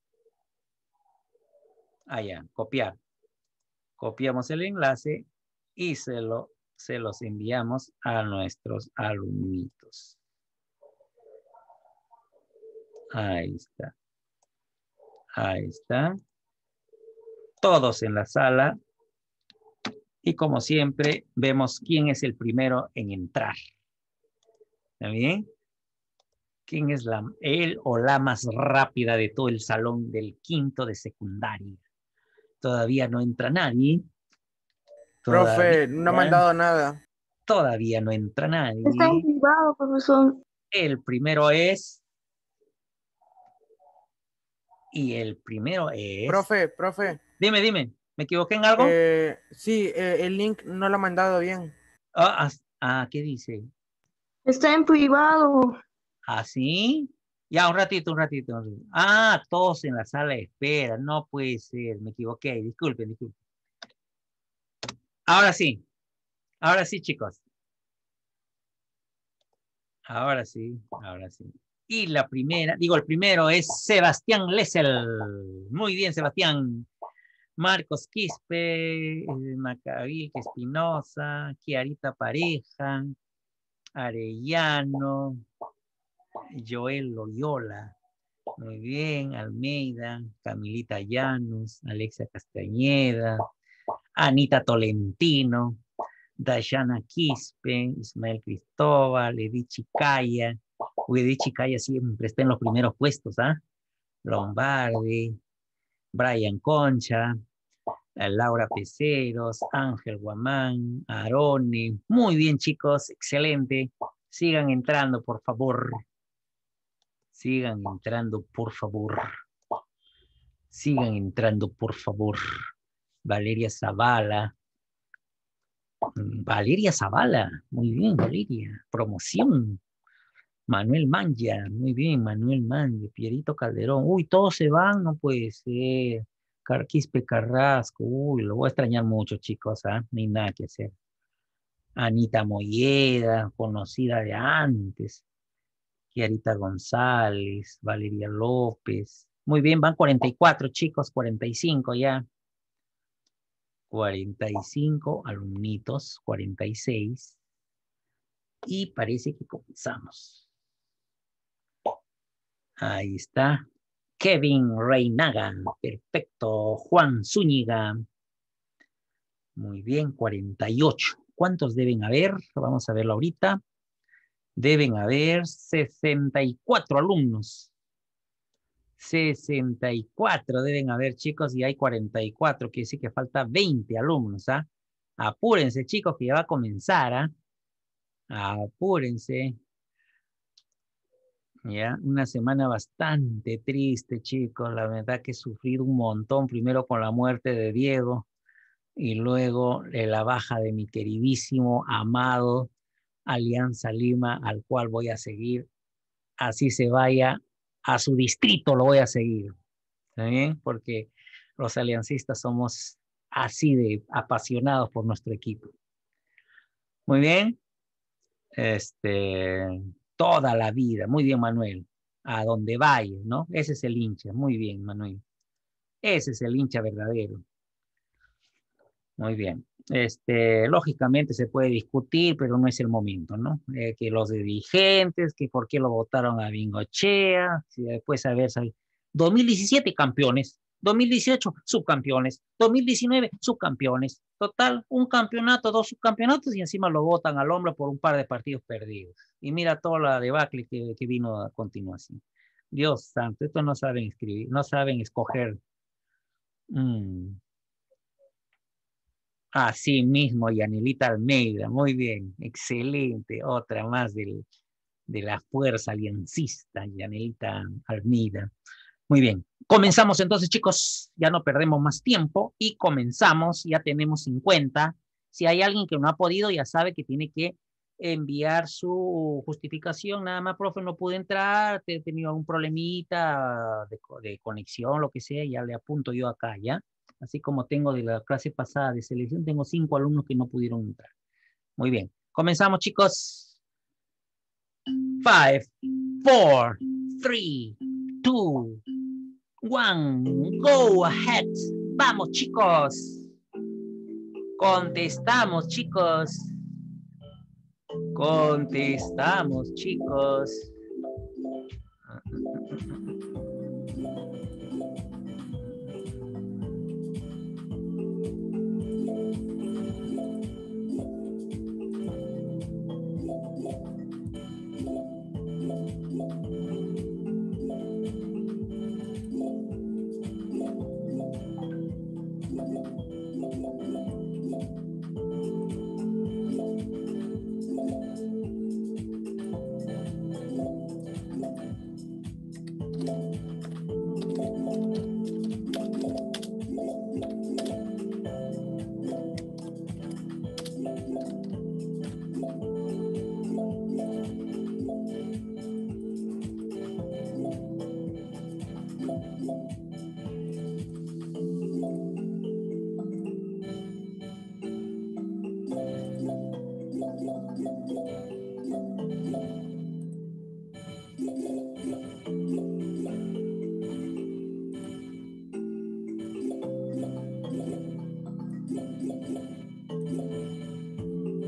Allá, copiar. Copiamos el enlace y se, lo, se los enviamos a nuestros alumnitos. Ahí está. Ahí está. Todos en la sala. Y como siempre, vemos quién es el primero en entrar. ¿Está bien? ¿Quién es la, él o la más rápida de todo el salón del quinto de secundaria? Todavía no entra nadie. Todavía, Profe, no me han dado nada. todavía no entra Está en nadie. privado, profesor. El primero es... Y el primero es... Profe, profe. Dime, dime. ¿Me equivoqué en algo? Eh, sí, eh, el link no lo ha mandado bien. Ah, ah, ¿qué dice? Está en privado. ¿Ah, sí? Ya, un ratito, un ratito, un ratito. Ah, todos en la sala de espera. No puede ser. Me equivoqué. Disculpen, disculpen. Ahora sí. Ahora sí, chicos. Ahora sí, ahora sí. Y la primera, digo, el primero es Sebastián Lessel. Muy bien, Sebastián. Marcos Quispe, Macabí Espinosa, Kiarita Pareja, Arellano, Joel Loyola. Muy bien, Almeida, Camilita Llanos, Alexia Castañeda, Anita Tolentino, Dayana Quispe, Ismael Cristóbal, Edith Chicaya. Uy, Edith Chicaya siempre está en los primeros puestos, ¿ah? Lombardi, Brian Concha, Laura Peceros, Ángel Guamán, Arone. Muy bien, chicos, excelente. Sigan entrando, por favor. Sigan entrando, por favor. Sigan entrando, por favor. Valeria Zavala. Valeria Zavala. Muy bien, Valeria. Promoción. Manuel Manja. Muy bien, Manuel Manja. Pierito Calderón. Uy, todos se van, no puede ser. Carquispe Carrasco. Uy, lo voy a extrañar mucho, chicos. ¿Ah? No hay nada que hacer. Anita Molleda, conocida de antes. Kiarita González, Valeria López. Muy bien, van cuarenta y cuatro, chicos, cuarenta y cinco ya. cuarenta y cinco alumnitos, cuarenta y seis. Y parece que comenzamos. Ahí está. Kevin Reinaga, perfecto. Juan Zúñiga. Muy bien, cuarenta y ocho. ¿Cuántos deben haber? Vamos a verlo ahorita. Deben haber sesenta y cuatro alumnos. sesenta y cuatro deben haber, chicos, y hay cuarenta y cuatro, quiere decir que falta veinte alumnos, ¿ah? Apúrense, chicos, que ya va a comenzar, ¿ah? Apúrense. Ya, una semana bastante triste, chicos, la verdad que he sufrido un montón, primero con la muerte de Diego, y luego de la baja de mi queridísimo, amado Alianza Lima, al cual voy a seguir, así se vaya a su distrito, lo voy a seguir. ¿Está bien? Porque los aliancistas somos así de apasionados por nuestro equipo. Muy bien. Este, toda la vida. Muy bien, Manuel. A donde vaya, ¿no? Ese es el hincha. Muy bien, Manuel. Ese es el hincha verdadero. Muy bien. Este, lógicamente se puede discutir, pero no es el momento, ¿no? Eh, que los dirigentes, que por qué lo votaron a Bingochea, si después a ver, dos mil diecisiete campeones, dos mil dieciocho subcampeones, dos mil diecinueve subcampeones, total, un campeonato, dos subcampeonatos y encima lo votan al hombro por un par de partidos perdidos. Y mira toda la debacle que, que vino a continuación. Dios santo, estos no saben escribir, no saben escoger. Mm. Así mismo, Yanilita Almeida, muy bien, excelente, otra más del, de la fuerza aliancista, Yanilita Almeida. Muy bien, comenzamos entonces, chicos, ya no perdemos más tiempo y comenzamos, ya tenemos cincuenta. Si hay alguien que no ha podido, ya sabe que tiene que enviar su justificación, nada más, profe, no pude entrar, he tenido algún problemita de, de conexión, lo que sea, ya le apunto yo acá, ¿ya? Así como tengo de la clase pasada de selección, tengo cinco alumnos que no pudieron entrar. Muy bien. Comenzamos, chicos. Five, four, three, two, one. Go ahead. Vamos, chicos. Contestamos, chicos. Contestamos, chicos.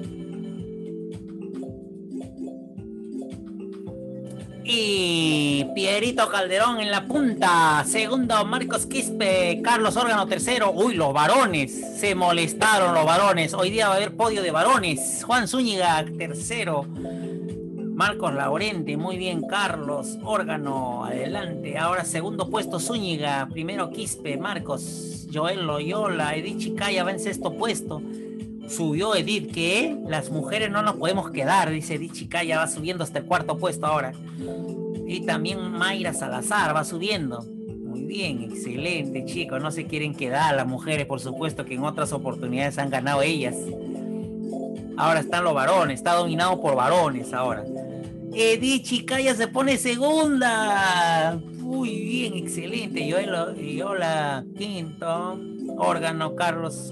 Y Pierito Calderón en la punta. Segundo, Marcos Quispe. Carlos Órgano, tercero. Uy, los varones. Se molestaron los varones. Hoy día va a haber podio de varones. Juan Zúñiga, tercero. Marcos Laurente, muy bien. Carlos Órgano, adelante. Ahora segundo puesto Zúñiga. Primero Quispe, Marcos. Joel Loyola. Edith Chicaya va en sexto puesto. Subió Edith, ¿qué? Las mujeres no nos podemos quedar, dice Edith Chicaya, va subiendo hasta el cuarto puesto ahora. Y también Mayra Salazar va subiendo. Muy bien, excelente, chicos. No se quieren quedar las mujeres, por supuesto que en otras oportunidades han ganado ellas. Ahora están los varones, está dominado por varones ahora. Edith Chicaya se pone segunda. Muy bien, excelente. Yola quinto. Órgano, Carlos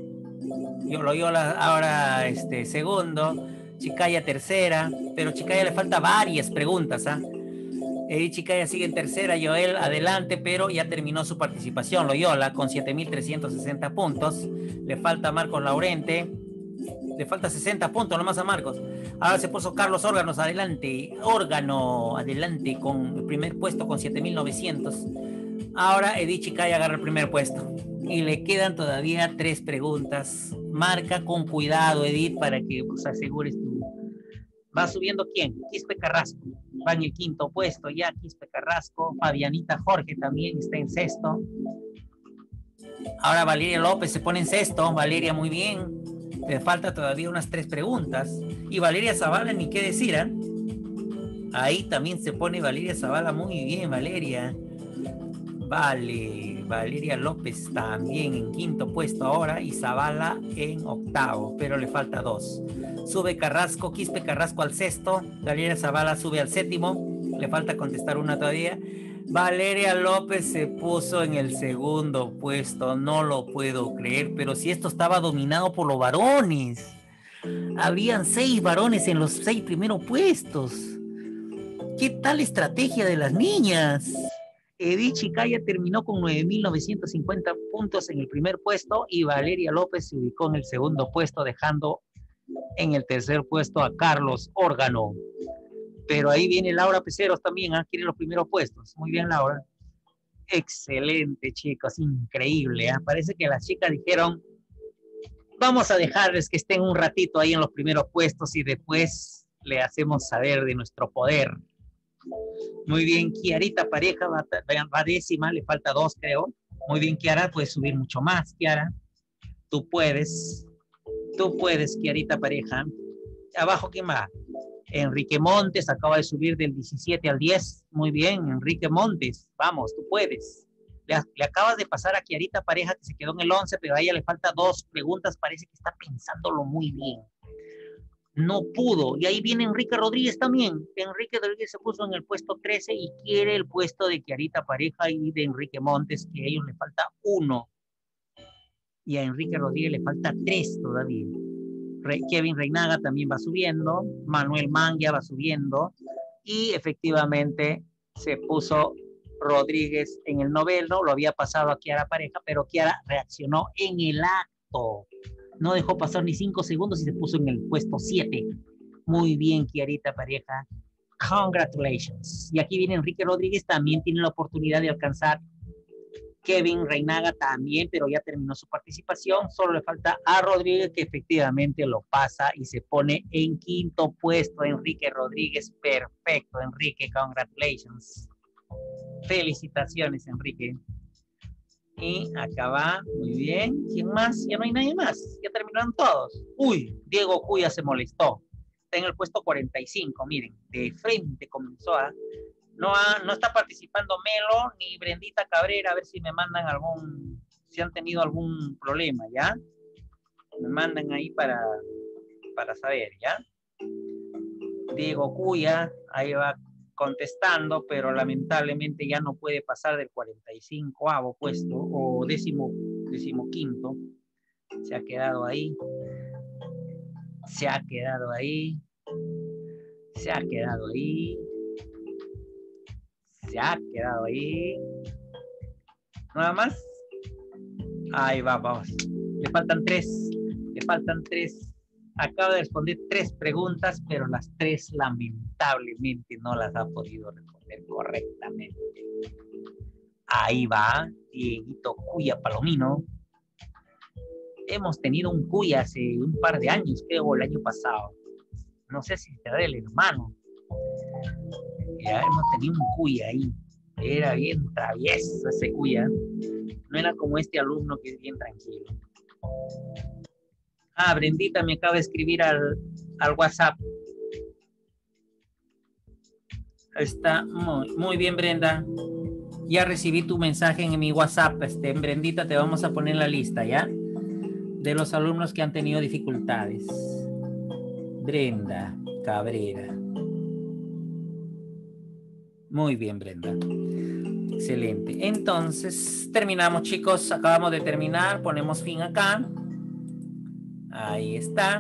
Loyola ahora este, segundo. Chicaya tercera. Pero Chicaya le falta varias preguntas, ¿ah? ¿eh? Edith Chicaya sigue en tercera, Joel adelante, pero ya terminó su participación. Loyola con siete mil trescientos sesenta puntos. Le falta Marcos Laurente. Le falta sesenta puntos nomás a Marcos. Ahora se puso Carlos Órganos adelante. Órgano adelante con el primer puesto con siete mil novecientos. Ahora Edith Chicaya agarra el primer puesto. Y le quedan todavía tres preguntas. Marca con cuidado, Edith, para que pues, asegures tu... ¿Va subiendo quién? Quispe Carrasco. Va en el quinto puesto ya, Quispe Carrasco. Fabianita Jorge también está en sexto. Ahora Valeria López se pone en sexto. Valeria, muy bien. Le falta todavía unas tres preguntas. Y Valeria Zavala, ni qué decir, ¿eh? Ahí también se pone Valeria Zavala. Muy bien, Valeria. Vale, Valeria López también en quinto puesto ahora y Zavala en octavo, pero le falta dos. Sube Carrasco, Quispe Carrasco al sexto, Valeria Zavala sube al séptimo, le falta contestar una todavía. Valeria López se puso en el segundo puesto, no lo puedo creer, pero si esto estaba dominado por los varones. Habían seis varones en los seis primeros puestos. ¿Qué tal estrategia de las niñas? Edith Chicaya terminó con nueve mil novecientos cincuenta puntos en el primer puesto y Valeria López se ubicó en el segundo puesto, dejando en el tercer puesto a Carlos Órgano. Pero ahí viene Laura Peceros también, ¿eh? Quiere los primeros puestos. Muy bien, Laura. Excelente, chicos, increíble. ¿eh? Parece que las chicas dijeron, vamos a dejarles que estén un ratito ahí en los primeros puestos y después le hacemos saber de nuestro poder. Muy bien, Kiarita Pareja va, va décima, le falta dos, creo. Muy bien, Kiara, puedes subir mucho más, Kiara. Tú puedes. Tú puedes, Kiarita Pareja. Abajo, ¿quién va? Enrique Montes acaba de subir del diecisiete al diez. Muy bien, Enrique Montes. Vamos, tú puedes. Le, le acabas de pasar a Kiarita Pareja, que se quedó en el once, pero a ella le falta dos preguntas. Parece que está pensándolo muy bien. No pudo. Y ahí viene Enrique Rodríguez también. Enrique Rodríguez se puso en el puesto trece y quiere el puesto de Kiarita Pareja y de Enrique Montes, que a ellos le falta uno. Y a Enrique Rodríguez le falta tres todavía. Re Kevin Reinaga también va subiendo. Manuel Mangia va subiendo. Y efectivamente se puso Rodríguez en el noveno. Lo había pasado a Kiara Pareja, pero Kiara reaccionó en el acto. No dejó pasar ni cinco segundos y se puso en el puesto siete. Muy bien, Kiarita Pareja. Congratulations. Y aquí viene Enrique Rodríguez, también tiene la oportunidad de alcanzar. Kevin Reinaga también, pero ya terminó su participación. Solo le falta a Rodríguez, que efectivamente lo pasa y se pone en quinto puesto. Enrique Rodríguez, perfecto, Enrique, congratulations. Felicitaciones, Enrique. Y acá va, muy bien. ¿Quién más? Ya no hay nadie más. Ya terminaron todos. Uy, Diego Cuya se molestó. Está en el puesto cuarenta y cinco, miren. De frente comenzó a... No, ha, no está participando Melo ni Brendita Cabrera. A ver si me mandan algún... Si han tenido algún problema, ¿ya? Me mandan ahí para, para saber, ¿ya? Diego Cuya, ahí va contestando, pero lamentablemente ya no puede pasar del cuarenta y cinco puesto o décimo, décimo quinto. Se ha quedado ahí. Se ha quedado ahí. Se ha quedado ahí. Se ha quedado ahí. Nada más. Ahí va, vamos. Le faltan tres. Le faltan tres. Acaba de responder tres preguntas, pero las tres lamentablemente no las ha podido responder. responder correctamente. Ahí va, Dieguito Cuya Palomino. Hemos tenido un Cuya hace un par de años, creo, el año pasado. No sé si será el hermano. Ya hemos tenido un Cuya ahí. Era bien travieso ese Cuya. No era como este alumno que es bien tranquilo. Ah, Brendita me acaba de escribir al, al WhatsApp. Está muy, muy bien, Brenda. Ya recibí tu mensaje en mi WhatsApp. Este, Brendita, te vamos a poner en la lista, ¿ya? De los alumnos que han tenido dificultades. Brenda Cabrera. Muy bien, Brenda. Excelente. Entonces, terminamos, chicos. Acabamos de terminar. Ponemos fin acá. Ahí está.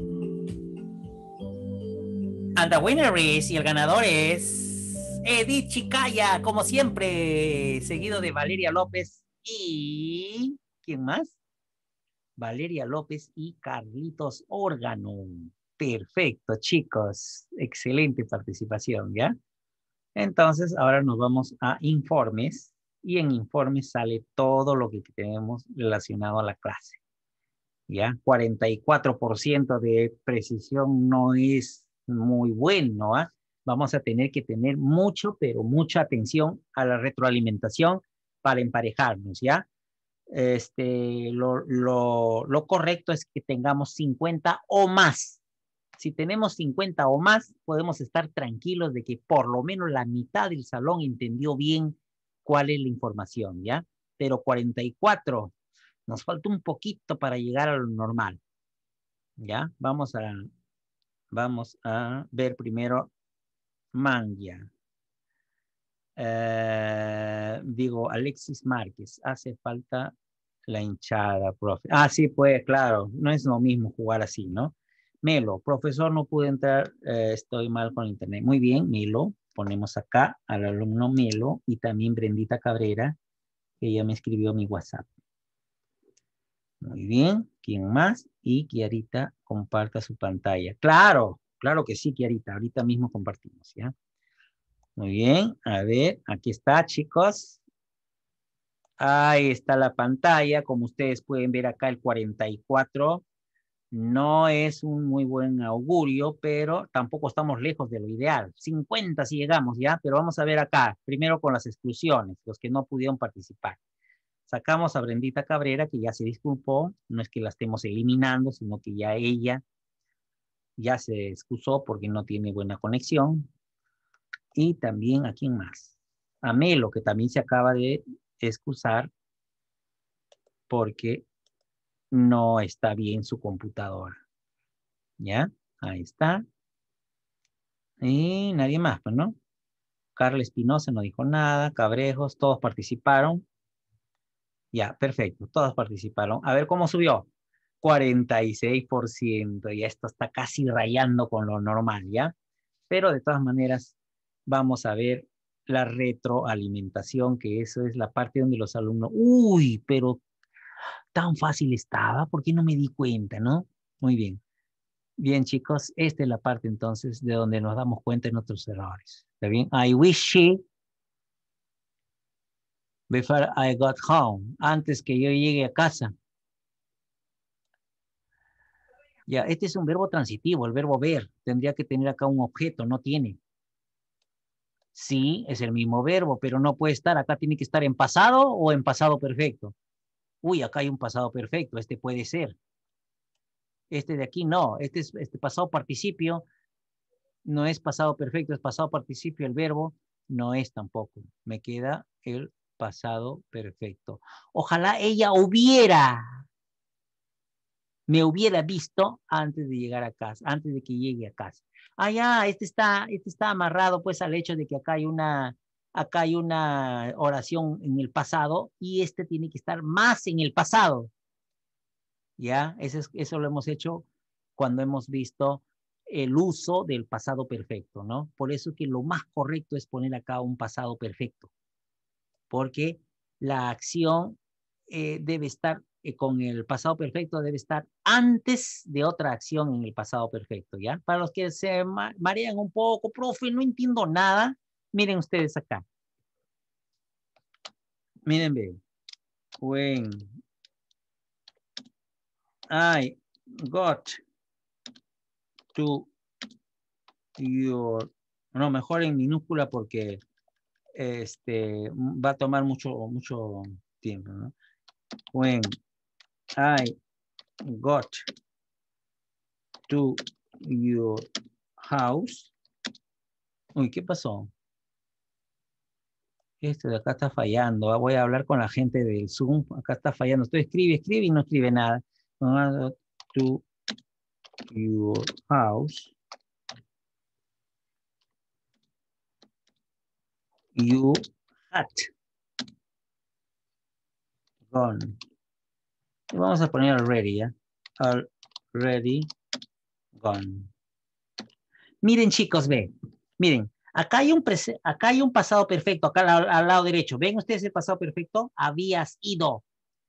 And the winner is, y el ganador es Edith Chicaya, como siempre, seguido de Valeria López y... ¿quién más? Valeria López y Carlitos Órgano. Perfecto, chicos. Excelente participación, ¿ya? Entonces, ahora nos vamos a informes y en informes sale todo lo que tenemos relacionado a la clase. ¿Ya? cuarenta y cuatro por ciento de precisión no es muy bueno, ¿ah? Vamos a tener que tener mucho, pero mucha atención a la retroalimentación para emparejarnos, ¿ya? Este, lo, lo, lo correcto es que tengamos cincuenta o más. Si tenemos cincuenta o más, podemos estar tranquilos de que por lo menos la mitad del salón entendió bien cuál es la información, ¿ya? Pero cuarenta y cuatro, nos falta un poquito para llegar a lo normal, ¿ya? Vamos a, vamos a ver primero Mangia. Eh, digo, Alexis Márquez, hace falta la hinchada, profe. Ah, sí, pues, claro, no es lo mismo jugar así, ¿no? Melo, profesor, no pude entrar, eh, estoy mal con internet. Muy bien, Melo, ponemos acá al alumno Melo y también Brendita Cabrera, que ya me escribió mi WhatsApp. Muy bien, ¿quién más? Y Kiarita comparta su pantalla. Claro, claro que sí, Kiarita, ahorita mismo compartimos, ¿ya? Muy bien, a ver, aquí está, chicos. Ahí está la pantalla, como ustedes pueden ver acá el cuarenta y cuatro. No es un muy buen augurio, pero tampoco estamos lejos de lo ideal. cincuenta si llegamos, ¿ya? Pero vamos a ver acá, primero con las exclusiones, los que no pudieron participar. Sacamos a Brendita Cabrera, que ya se disculpó, no es que la estemos eliminando, sino que ya ella ya se excusó porque no tiene buena conexión. Y también, ¿a quién más? A Melo, que también se acaba de excusar porque no está bien su computadora. ¿Ya? Ahí está. Y nadie más, pues, ¿no? Carla Espinosa no dijo nada, Cabrejos, todos participaron. Ya, perfecto, todos participaron. A ver cómo subió. cuarenta y seis por ciento, y esto está casi rayando con lo normal, ¿ya? Pero de todas maneras, vamos a ver la retroalimentación, que eso es la parte donde los alumnos, uy, pero tan fácil estaba, ¿por qué no me di cuenta, no? Muy bien. Bien, chicos, esta es la parte entonces de donde nos damos cuenta de nuestros errores. ¿Está bien? I wish she before I got home. Antes que yo llegue a casa. Ya, este es un verbo transitivo, el verbo ver. Tendría que tener acá un objeto, no tiene. Sí, es el mismo verbo, pero no puede estar. Acá tiene que estar en pasado o en pasado perfecto. Uy, acá hay un pasado perfecto. Este puede ser. Este de aquí no. Este es este pasado participio. No es pasado perfecto, es pasado participio. El verbo no es tampoco. Me queda el pasado perfecto. Ojalá ella hubiera, me hubiera visto antes de llegar a casa, antes de que llegue a casa. Ah, ya, este está, este está amarrado pues al hecho de que acá hay una, acá hay una oración en el pasado y este tiene que estar más en el pasado. Ya, eso, es, eso lo hemos hecho cuando hemos visto el uso del pasado perfecto, ¿no? Por eso que lo más correcto es poner acá un pasado perfecto, porque la acción eh, debe estar, eh, con el pasado perfecto, debe estar antes de otra acción en el pasado perfecto, ¿ya? Para los que se ma marean un poco, profe, no entiendo nada, Miren ustedes acá. Miren, ve. When I got to your... No, mejor en minúscula porque este, va a tomar mucho, mucho tiempo, ¿no? When I got to your house. Uy, ¿qué pasó? Este de acá está fallando. Voy a hablar con la gente del Zoom. Acá está fallando. Estoy escribe, escribe y no escribe nada. To your house. You had gone. Y vamos a poner already, ¿ya? Already gone. Miren, chicos, ve. Miren, acá hay un, acá hay un pasado perfecto, acá al, al lado derecho. ¿Ven ustedes el pasado perfecto? Habías ido.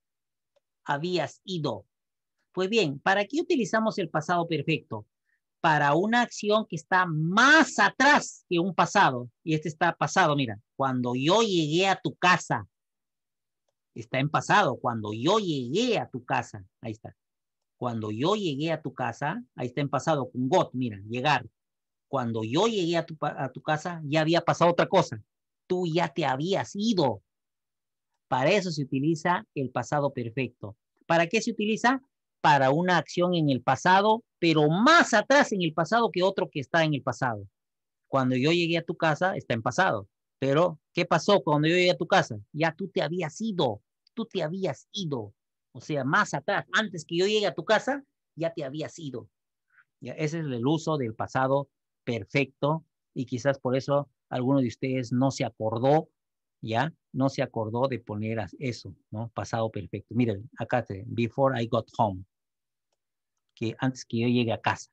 Habías ido. Pues bien, ¿para qué utilizamos el pasado perfecto? Para una acción que está más atrás que un pasado. Y este está pasado, mira. Cuando yo llegué a tu casa. Está en pasado. Cuando yo llegué a tu casa. Ahí está. Cuando yo llegué a tu casa. Ahí está en pasado con got, mira, llegar. Cuando yo llegué a tu, a tu casa, ya había pasado otra cosa. Tú ya te habías ido. Para eso se utiliza el pasado perfecto. ¿Para qué se utiliza? Para una acción en el pasado, pero más atrás en el pasado que otro que está en el pasado. Cuando yo llegué a tu casa, está en pasado. Pero, ¿qué pasó cuando yo llegué a tu casa? Ya tú te habías ido. Tú te habías ido. O sea, más atrás. Antes que yo llegue a tu casa, ya te habías ido. ¿Ya? Ese es el uso del pasado perfecto y quizás por eso alguno de ustedes no se acordó, ¿ya? No se acordó de poner eso, ¿no? Pasado perfecto. Miren, acá te, before I got home, que antes que yo llegue a casa.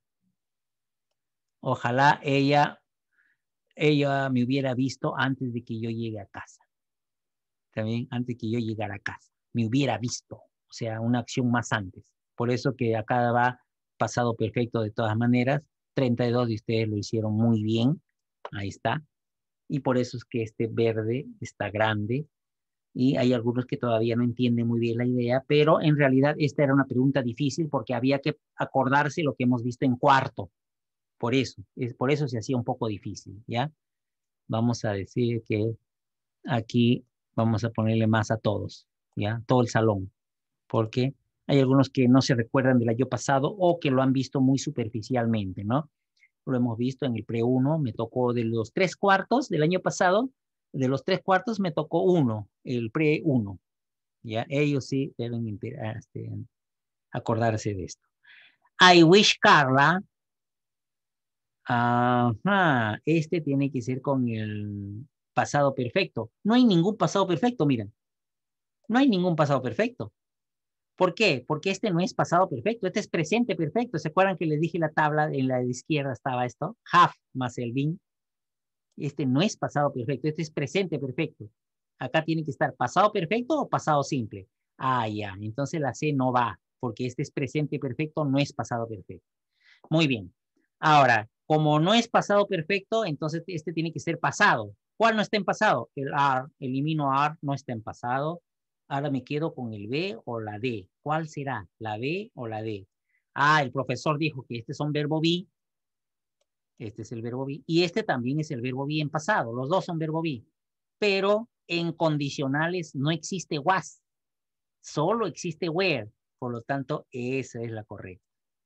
Ojalá ella, ella me hubiera visto antes de que yo llegue a casa. También antes de que yo llegara a casa. Me hubiera visto, o sea, una acción más antes. Por eso que acá va pasado perfecto de todas maneras. treinta y dos de ustedes lo hicieron muy bien. Ahí está. Y por eso es que este verde está grande. Y hay algunos que todavía no entienden muy bien la idea, pero en realidad esta era una pregunta difícil porque había que acordarse lo que hemos visto en cuarto. Por eso, es, por eso se hacía un poco difícil, ¿ya? Vamos a decir que aquí vamos a ponerle más a todos, ¿ya? Todo el salón, porque hay algunos que no se recuerdan del año pasado o que lo han visto muy superficialmente, ¿no? Lo hemos visto en el pre uno, me tocó de los tres cuartos del año pasado, de los tres cuartos me tocó uno, el pre uno, ¿ya? Ellos sí deben este, acordarse de esto. I wish Carla, ajá, este tiene que ser con el pasado perfecto. No hay ningún pasado perfecto, miren. No hay ningún pasado perfecto. ¿Por qué? Porque este no es pasado perfecto, este es presente perfecto. ¿Se acuerdan que les dije la tabla en la de izquierda estaba esto? Have más el been. Este no es pasado perfecto, este es presente perfecto. Acá tiene que estar pasado perfecto o pasado simple. Ah, ya, entonces la C no va, porque este es presente perfecto, no es pasado perfecto. Muy bien. Ahora, como no es pasado perfecto, entonces este tiene que ser pasado. ¿Cuál no está en pasado? El are, elimino are, no está en pasado. Ahora me quedo con el B o la D. ¿Cuál será? ¿La B o la D? Ah, el profesor dijo que este son verbo be. Este es el verbo be. Y este también es el verbo be en pasado. Los dos son verbo be. Pero en condicionales no existe was. Solo existe where. Por lo tanto, esa es la correcta.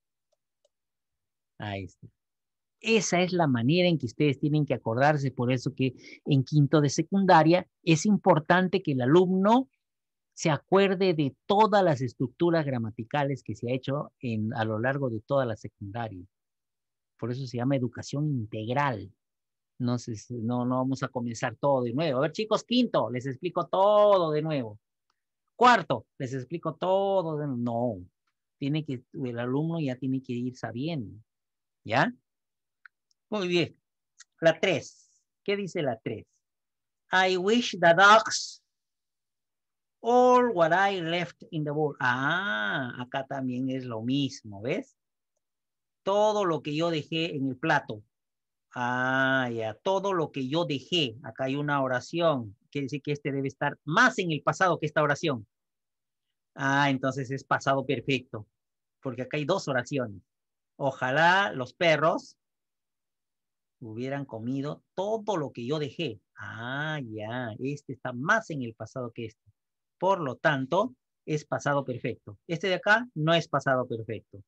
Ahí está. Esa es la manera en que ustedes tienen que acordarse. Por eso que en quinto de secundaria es importante que el alumno se acuerde de todas las estructuras gramaticales que se ha hecho en, a lo largo de toda la secundaria. Por eso se llama educación integral. No, sé, no, no vamos a comenzar todo de nuevo. A ver, chicos, quinto, les explico todo de nuevo. Cuarto, les explico todo de nuevo. No, tiene que, el alumno ya tiene que ir sabiendo. ¿Ya? Muy bien. La tres. ¿Qué dice la tres? I wish the dogs all what I left in the bowl. Ah, acá también es lo mismo, ¿ves? Todo lo que yo dejé en el plato. Ah, ya, todo lo que yo dejé. Acá hay una oración. Quiere decir que este debe estar más en el pasado que esta oración. Ah, entonces es pasado perfecto. Porque acá hay dos oraciones. Ojalá los perros hubieran comido todo lo que yo dejé. Ah, ya, este está más en el pasado que este. Por lo tanto, es pasado perfecto. Este de acá no es pasado perfecto.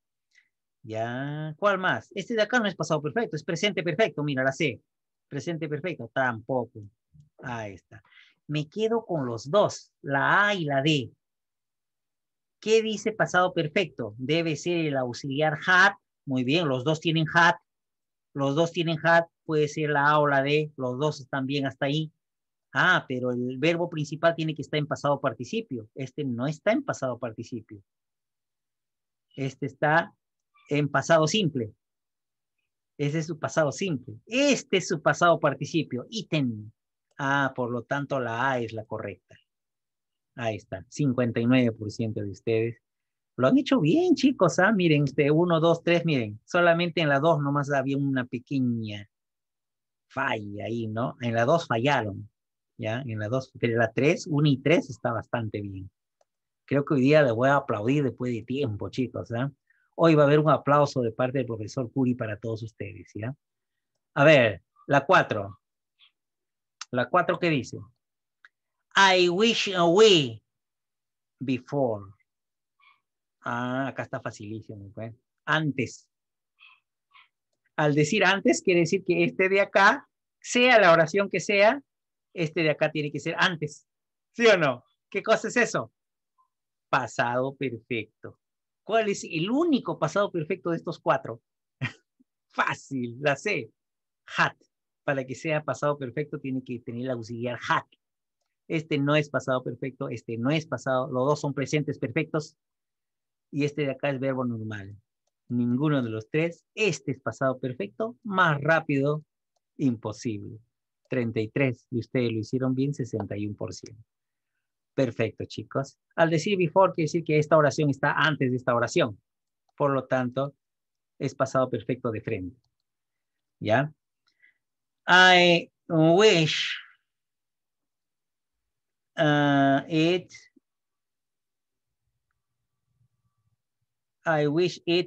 Ya, ¿cuál más? Este de acá no es pasado perfecto, es presente perfecto. Mira, la C. Presente perfecto, tampoco. Ahí está. Me quedo con los dos, la A y la D. ¿Qué dice pasado perfecto? Debe ser el auxiliar had. Muy bien, los dos tienen had. Los dos tienen had, puede ser la A o la D. Los dos están bien hasta ahí. Ah, pero el verbo principal tiene que estar en pasado participio. Este no está en pasado participio. Este está en pasado simple. Ese es su pasado simple. Este es su pasado participio. Ítem. Ah, por lo tanto, la A es la correcta. Ahí está. cincuenta y nueve por ciento de ustedes. Lo han hecho bien, chicos. ¿Ah? Miren, de uno, dos, tres, miren. Solamente en la dos nomás había una pequeña falla ahí, ¿no? En la dos fallaron. ¿Ya? En la dos, pero la tres, uno y tres está bastante bien. Creo que hoy día les voy a aplaudir después de tiempo, chicos. ¿Ah? Hoy va a haber un aplauso de parte del profesor Curi para todos ustedes, ¿ya? A ver, la cuatro. La cuatro, ¿qué dice? I wish away before. Ah, acá está facilísimo. ¿Pues? Antes. Al decir antes, quiere decir que este de acá, sea la oración que sea, este de acá tiene que ser antes. ¿Sí o no? ¿Qué cosa es eso? Pasado perfecto. ¿Cuál es el único pasado perfecto de estos cuatro? Fácil, la C. Had. Para que sea pasado perfecto tiene que tener el auxiliar had. Este no es pasado perfecto, este no es pasado, los dos son presentes perfectos y este de acá es verbo normal. Ninguno de los tres. Este es pasado perfecto, más rápido, imposible. treinta y tres y ustedes lo hicieron bien, sesenta y uno por ciento. Perfecto, chicos. Al decir before, quiere decir que esta oración está antes de esta oración. Por lo tanto, es pasado perfecto de frente. ¿Ya? I wish uh, it I wish it.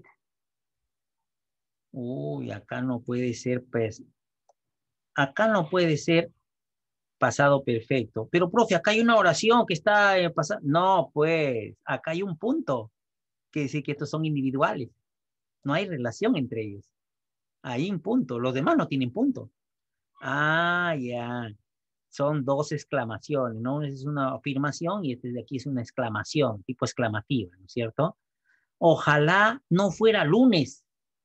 Uy, acá no puede ser, pues, acá no puede ser pasado perfecto. Pero, profe, acá hay una oración que está eh, pasando. No, pues, acá hay un punto que dice que estos son individuales. No hay relación entre ellos. Hay un punto. Los demás no tienen punto. Ah, ya. Son dos exclamaciones, ¿no? Es una afirmación y este de aquí es una exclamación, tipo exclamativa, ¿no es cierto? Ojalá no fuera lunes.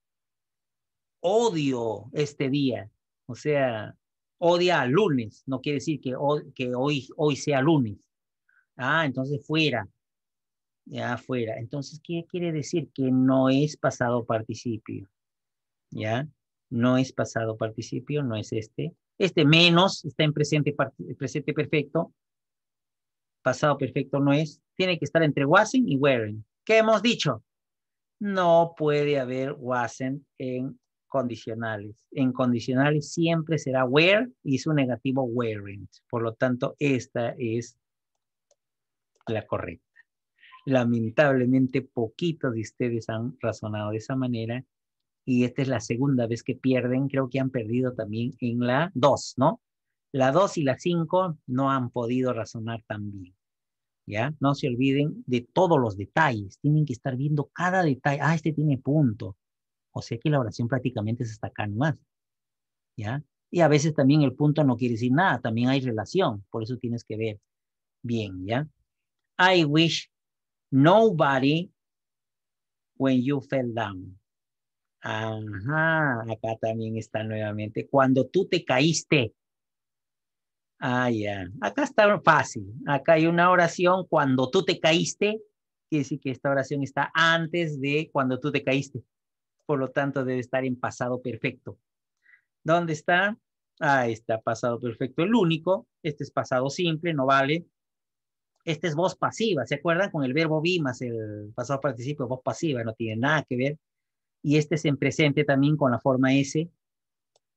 Odio este día. O sea, odia al lunes. No quiere decir que, que hoy, hoy sea lunes. Ah, entonces fuera. Ya fuera. Entonces, ¿qué quiere decir? Que no es pasado participio. ¿Ya? No es pasado participio, no es este. Este menos está en presente, presente perfecto. Pasado perfecto no es. Tiene que estar entre wasn't y weren't. ¿Qué hemos dicho? No puede haber wasn't en condicionales. En condicionales siempre será were y su negativo weren't. Por lo tanto, esta es la correcta. Lamentablemente, poquitos de ustedes han razonado de esa manera y esta es la segunda vez que pierden. Creo que han perdido también en la dos, ¿no? La dos y la cinco no han podido razonar tan bien. ¿Ya? No se olviden de todos los detalles. Tienen que estar viendo cada detalle. Ah, este tiene punto. O sea que la oración prácticamente es hasta acá nomás. ¿Ya? Y a veces también el punto no quiere decir nada. También hay relación. Por eso tienes que ver bien, ¿ya? I wish nobody when you fell down. Ajá, acá también está nuevamente. Cuando tú te caíste. Ah, ya. Acá está fácil. Acá hay una oración cuando tú te caíste. Quiere decir que esta oración está antes de cuando tú te caíste. Por lo tanto, debe estar en pasado perfecto. ¿Dónde está? Ahí está, pasado perfecto. El único. Este es pasado simple, no vale. Este es voz pasiva. ¿Se acuerdan? Con el verbo be más el pasado participio, voz pasiva. No tiene nada que ver. Y este es en presente también con la forma S.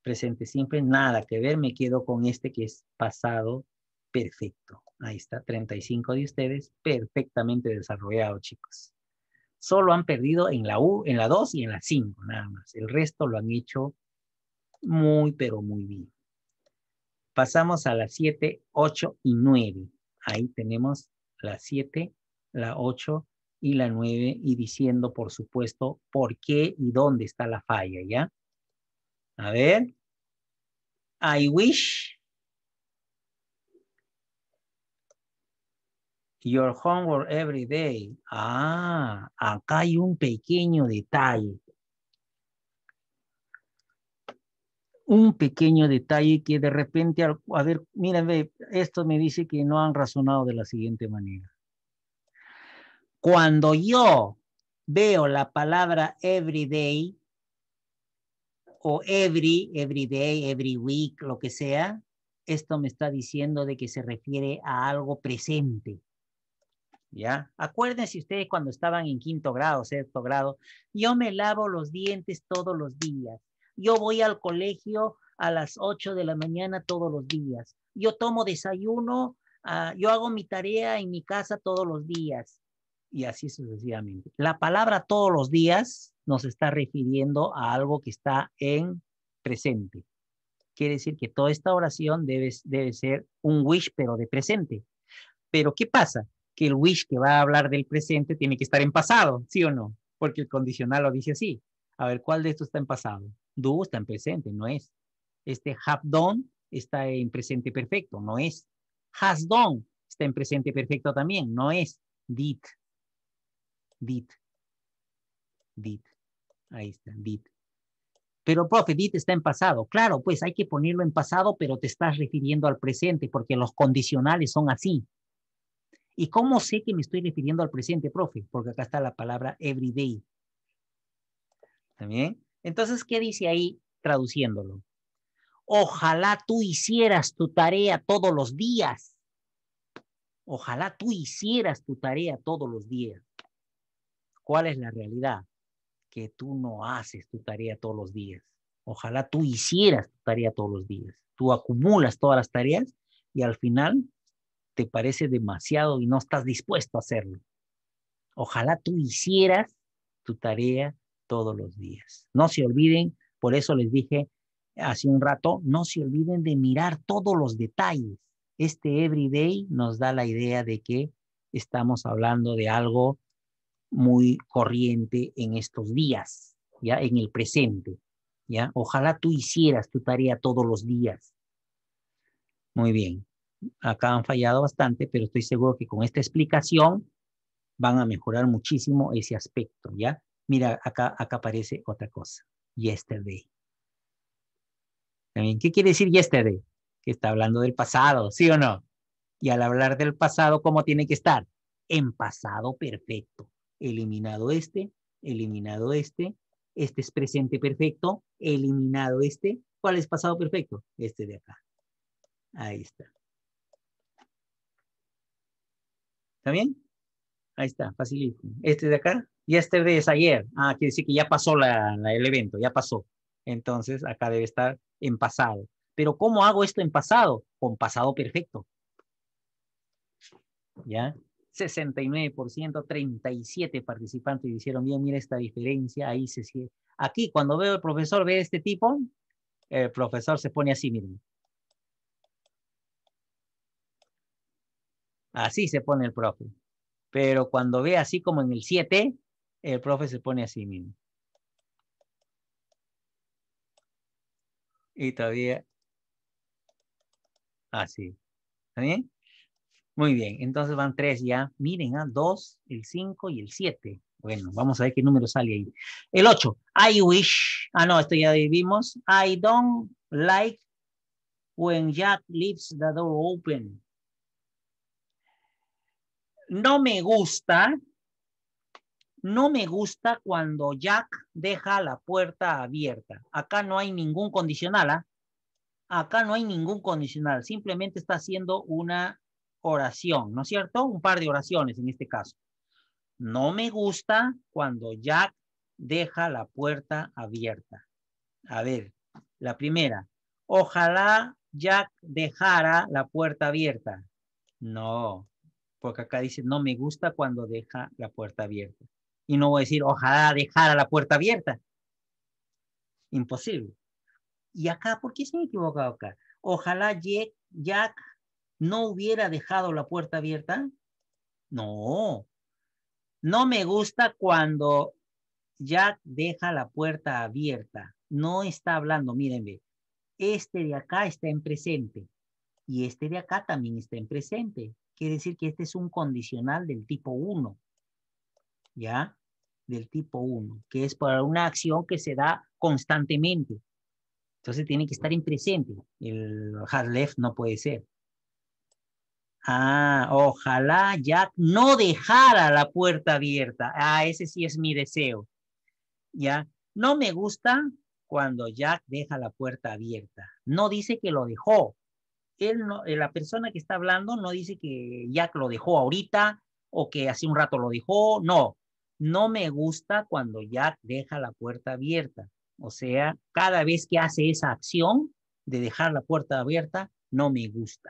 Presente simple, nada que ver, me quedo con este que es pasado perfecto. Ahí está, treinta y cinco de ustedes, perfectamente desarrollado, chicos. Solo han perdido en la U, en la dos y en la cinco, nada más. El resto lo han hecho muy, pero muy bien. Pasamos a las siete, ocho y nueve. Ahí tenemos la siete, la ocho y la nueve y diciendo, por supuesto, por qué y dónde está la falla, ¿ya? A ver. I wish your homework every day. Ah, acá hay un pequeño detalle. Un pequeño detalle que de repente, a ver, miren, ve, esto me dice que no han razonado de la siguiente manera. Cuando yo veo la palabra every day, o every, every day, every week, lo que sea, esto me está diciendo de que se refiere a algo presente. ¿Ya? Acuérdense ustedes cuando estaban en quinto grado, sexto grado, yo me lavo los dientes todos los días. Yo voy al colegio a las ocho de la mañana todos los días. Yo tomo desayuno, uh, yo hago mi tarea en mi casa todos los días. Y así sucesivamente. La palabra todos los días nos está refiriendo a algo que está en presente. Quiere decir que toda esta oración debe, debe ser un wish, pero de presente. Pero ¿qué pasa? Que el wish que va a hablar del presente tiene que estar en pasado, ¿sí o no? Porque el condicional lo dice así. A ver, ¿cuál de estos está en pasado? Do está en presente, no es. Este have done está en presente perfecto, no es. Has done está en presente perfecto también, no es. Did. Did. Did. Ahí está, did. Pero, profe, did está en pasado. Claro, pues hay que ponerlo en pasado, pero te estás refiriendo al presente porque los condicionales son así. ¿Y cómo sé que me estoy refiriendo al presente, profe? Porque acá está la palabra everyday. ¿También? Entonces, ¿qué dice ahí traduciéndolo? Ojalá tú hicieras tu tarea todos los días. Ojalá tú hicieras tu tarea todos los días. ¿Cuál es la realidad? Que tú no haces tu tarea todos los días. Ojalá tú hicieras tu tarea todos los días. Tú acumulas todas las tareas y al final te parece demasiado y no estás dispuesto a hacerlo. Ojalá tú hicieras tu tarea todos los días. No se olviden, por eso les dije hace un rato, no se olviden de mirar todos los detalles. Este everyday nos da la idea de que estamos hablando de algo muy corriente en estos días, ya en el presente, ya. Ojalá tú hicieras tu tarea todos los días. Muy bien. Acá han fallado bastante, pero estoy seguro que con esta explicación van a mejorar muchísimo ese aspecto, ¿ya? Mira, acá, acá aparece otra cosa. Yesterday. ¿También? ¿Qué quiere decir yesterday? Que está hablando del pasado, ¿sí o no? Y al hablar del pasado, ¿cómo tiene que estar? En pasado perfecto. Eliminado este, eliminado este. Este es presente perfecto, eliminado este. ¿Cuál es pasado perfecto? Este de acá. Ahí está. ¿Está bien? Ahí está, facilito. Este de acá, yesterday es ayer. Ah, quiere decir que ya pasó la, la, el evento, ya pasó. Entonces, acá debe estar en pasado. Pero ¿cómo hago esto en pasado? Con pasado perfecto. ¿Ya? sesenta y nueve por ciento, treinta y siete participantes hicieron bien. Mira esta diferencia. Ahí se sigue. Aquí, cuando veo el profesor ve este tipo, el profesor se pone así, miren. Así se pone el profe. Pero cuando ve así como en el siete, el profe se pone así mismo. Y todavía así. ¿Está bien? Muy bien. Entonces van tres ya. Miren, ¿ah? dos, el cinco y el siete. Bueno, vamos a ver qué número sale ahí. El ocho. I wish. Ah, no, esto ya vimos. I don't like when Jack leaves the door open. No me gusta. No me gusta cuando Jack deja la puerta abierta. Acá no hay ningún condicional, ¿ah? Acá no hay ningún condicional. Simplemente está haciendo una oración, ¿no es cierto? Un par de oraciones en este caso. No me gusta cuando Jack deja la puerta abierta. A ver, La primera, ojalá Jack dejara la puerta abierta. No, porque acá dice, no me gusta cuando deja la puerta abierta. Y no voy a decir, ojalá dejara la puerta abierta. Imposible. Y acá, ¿por qué se me he equivocado acá? Ojalá Jack, Jack no hubiera dejado la puerta abierta. No, no me gusta cuando Jack deja la puerta abierta. No está hablando, mírenme. Este de acá está en presente y este de acá también está en presente. Quiere decir que este es un condicional del tipo uno. ¿Ya? Del tipo uno, que es para una acción que se da constantemente. Entonces tiene que estar en presente. El has left no puede ser. Ah, ojalá Jack no dejara la puerta abierta. Ah, ese sí es mi deseo. ¿Ya? No me gusta cuando Jack deja la puerta abierta. No dice que lo dejó. Él no, la persona que está hablando no dice que Jack lo dejó ahorita o que hace un rato lo dejó. No, no me gusta cuando Jack deja la puerta abierta. O sea, cada vez que hace esa acción de dejar la puerta abierta, no me gusta.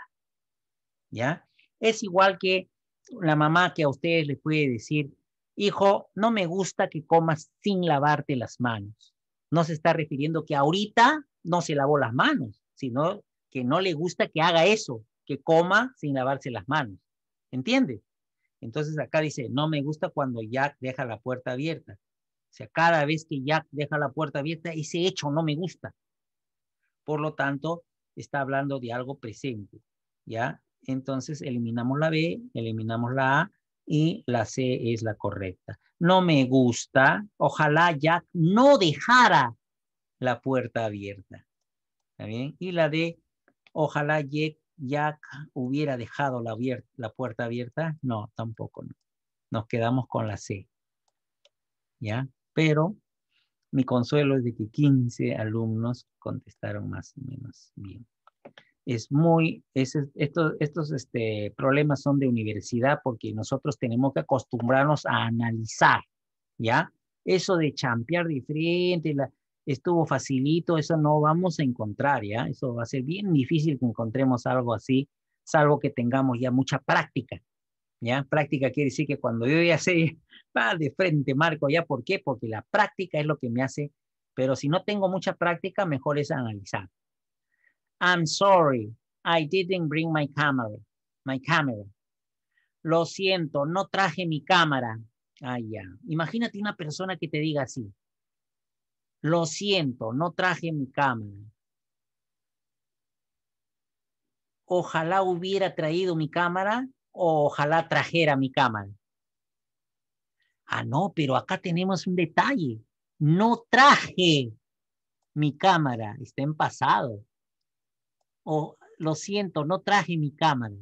¿Ya? Es igual que la mamá que a ustedes les puede decir, hijo, no me gusta que comas sin lavarte las manos. No se está refiriendo que ahorita no se lavó las manos, sino que no le gusta que haga eso, que coma sin lavarse las manos. ¿Entiendes? Entonces acá dice, no me gusta cuando Jack deja la puerta abierta. O sea, cada vez que Jack deja la puerta abierta, ese hecho no me gusta. Por lo tanto, está hablando de algo presente. ¿Ya? Entonces eliminamos la B, eliminamos la A y la C es la correcta. No me gusta, ojalá Jack no dejara la puerta abierta. ¿Está bien? Y la D, ojalá Jack, Jack hubiera dejado la, la puerta abierta. No, tampoco. No. Nos quedamos con la C. ¿Ya? Pero mi consuelo es de que quince alumnos contestaron más o menos bien. Es muy, es, estos, estos este, problemas son de universidad porque nosotros tenemos que acostumbrarnos a analizar, ¿ya? Eso de champear diferente, la, estuvo facilito, eso no vamos a encontrar, ¿ya? Eso va a ser bien difícil que encontremos algo así, salvo que tengamos ya mucha práctica, ¿ya? Práctica quiere decir que cuando yo ya sé, va de frente, marco, ¿ya? ¿Por qué? Porque la práctica es lo que me hace, pero si no tengo mucha práctica, mejor es analizar. I'm sorry, I didn't bring my camera. My camera. Lo siento, no traje mi cámara. Ah, ya. Imagínate una persona que te diga así. Lo siento, no traje mi cámara. Ojalá hubiera traído mi cámara o ojalá trajera mi cámara. Ah, no, pero acá tenemos un detalle. No traje mi cámara, está en pasado. O lo siento, no traje mi cámara.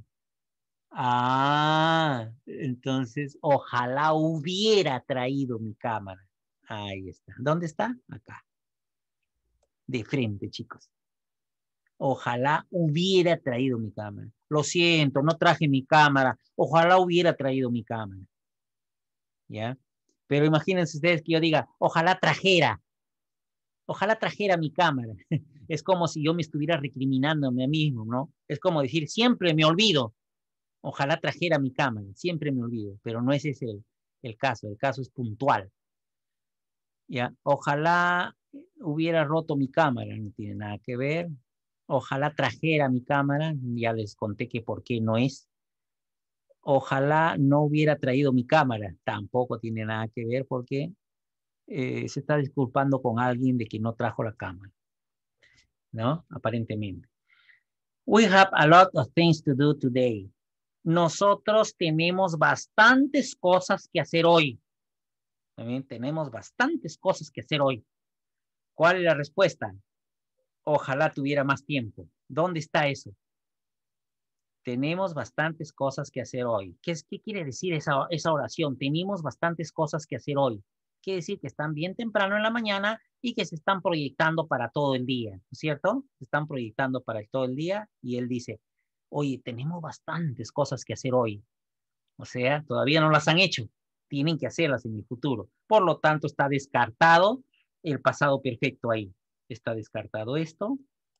Ah, entonces ojalá hubiera traído mi cámara. Ahí está. ¿Dónde está? Acá. De frente, chicos. Ojalá hubiera traído mi cámara. Lo siento, no traje mi cámara. Ojalá hubiera traído mi cámara. ¿Ya? Pero imagínense ustedes que yo diga, ojalá trajera. Ojalá trajera mi cámara. Es como si yo me estuviera recriminando a mí mismo, ¿no? Es como decir, siempre me olvido. Ojalá trajera mi cámara, siempre me olvido, pero no ese es el, el caso, el caso es puntual. ¿Ya? Ojalá hubiera roto mi cámara, no tiene nada que ver. Ojalá trajera mi cámara, ya les conté que por qué no es. Ojalá no hubiera traído mi cámara, tampoco tiene nada que ver porque eh, se está disculpando con alguien de que no trajo la cámara, ¿no? Aparentemente. We have a lot of things to do today. Nosotros tenemos bastantes cosas que hacer hoy. También tenemos bastantes cosas que hacer hoy. ¿Cuál es la respuesta? Ojalá tuviera más tiempo. ¿Dónde está eso? Tenemos bastantes cosas que hacer hoy. ¿Qué, es, qué quiere decir esa, esa oración? Tenemos bastantes cosas que hacer hoy. Quiere decir que están bien temprano en la mañana y que se están proyectando para todo el día, ¿no es cierto? Se están proyectando para todo el día y él dice, oye, tenemos bastantes cosas que hacer hoy. O sea, todavía no las han hecho. Tienen que hacerlas en el futuro. Por lo tanto, está descartado el pasado perfecto ahí. Está descartado esto.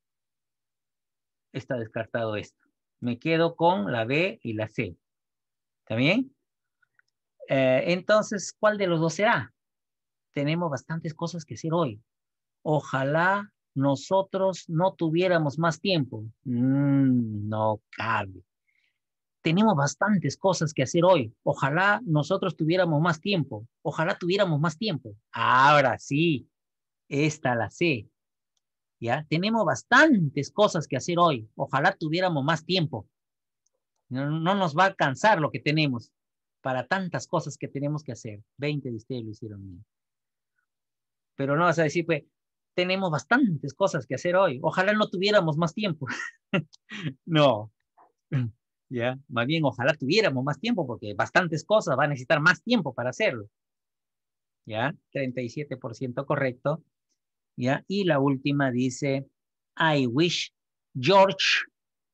Está descartado esto. Me quedo con la B y la C. ¿Está bien? Eh, entonces, ¿cuál de los dos será? Tenemos bastantes cosas que hacer hoy. Ojalá nosotros no tuviéramos más tiempo. Mm, no cabe. Tenemos bastantes cosas que hacer hoy. Ojalá nosotros tuviéramos más tiempo. Ojalá tuviéramos más tiempo. Ahora sí, esta la sé. ¿Ya? Tenemos bastantes cosas que hacer hoy. Ojalá tuviéramos más tiempo. No, no nos va a alcanzar lo que tenemos para tantas cosas que tenemos que hacer. veinte de ustedes lo hicieron bien. Pero no vas a decir, pues, tenemos bastantes cosas que hacer hoy. Ojalá no tuviéramos más tiempo. No. ¿Ya? Más bien, ojalá tuviéramos más tiempo porque bastantes cosas va a necesitar más tiempo para hacerlo. ¿Ya? treinta y siete por ciento correcto. ¿Ya? Y la última dice, I wish George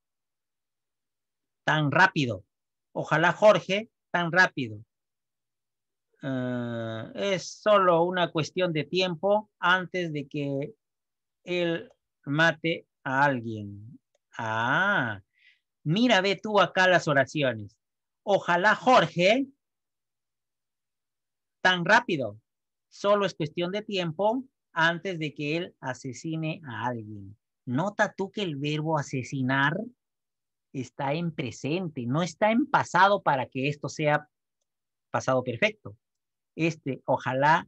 tan rápido. Ojalá Jorge tan rápido. Uh, es solo una cuestión de tiempo antes de que él mate a alguien. Ah, mira, ve tú acá las oraciones. Ojalá Jorge tan rápido. Solo es cuestión de tiempo antes de que él asesine a alguien. Nota tú que el verbo asesinar está en presente, no está en pasado para que esto sea pasado perfecto. Este, ojalá,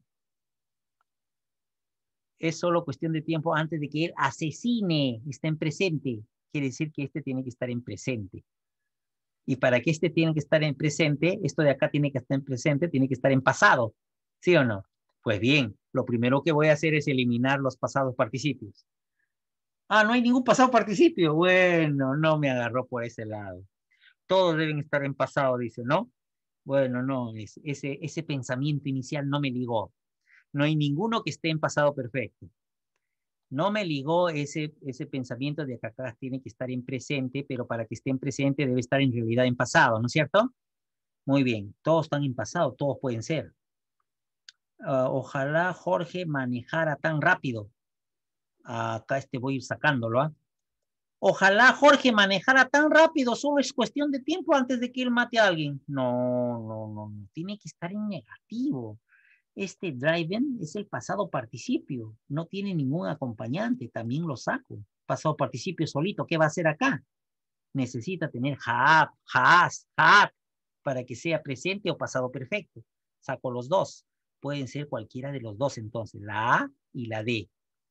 es solo cuestión de tiempo antes de que él asesine, está en presente. Quiere decir que este tiene que estar en presente. Y para que este tiene que estar en presente, esto de acá tiene que estar en presente, tiene que estar en pasado. ¿Sí o no? Pues bien, lo primero que voy a hacer es eliminar los pasados participios. Ah, no hay ningún pasado participio. Bueno, no me agarró por ese lado. Todos deben estar en pasado, dice, ¿no? Bueno, no, es, ese, ese pensamiento inicial no me ligó. No hay ninguno que esté en pasado perfecto. No me ligó ese, ese pensamiento de que acá tiene que estar en presente, pero para que esté en presente debe estar en realidad en pasado, ¿no es cierto? Muy bien, todos están en pasado, todos pueden ser. Uh, ojalá Jorge manejara tan rápido. Uh, acá este voy a ir sacándolo, ¿ah? ¿eh? Ojalá Jorge manejara tan rápido, solo es cuestión de tiempo antes de que él mate a alguien. No, no, no, no, tiene que estar en negativo. Este driven es el pasado participio, no tiene ningún acompañante, también lo saco. Pasado participio solito, ¿qué va a hacer acá? Necesita tener have, has, had, para que sea presente o pasado perfecto. Saco los dos. Pueden ser cualquiera de los dos entonces, la A y la D.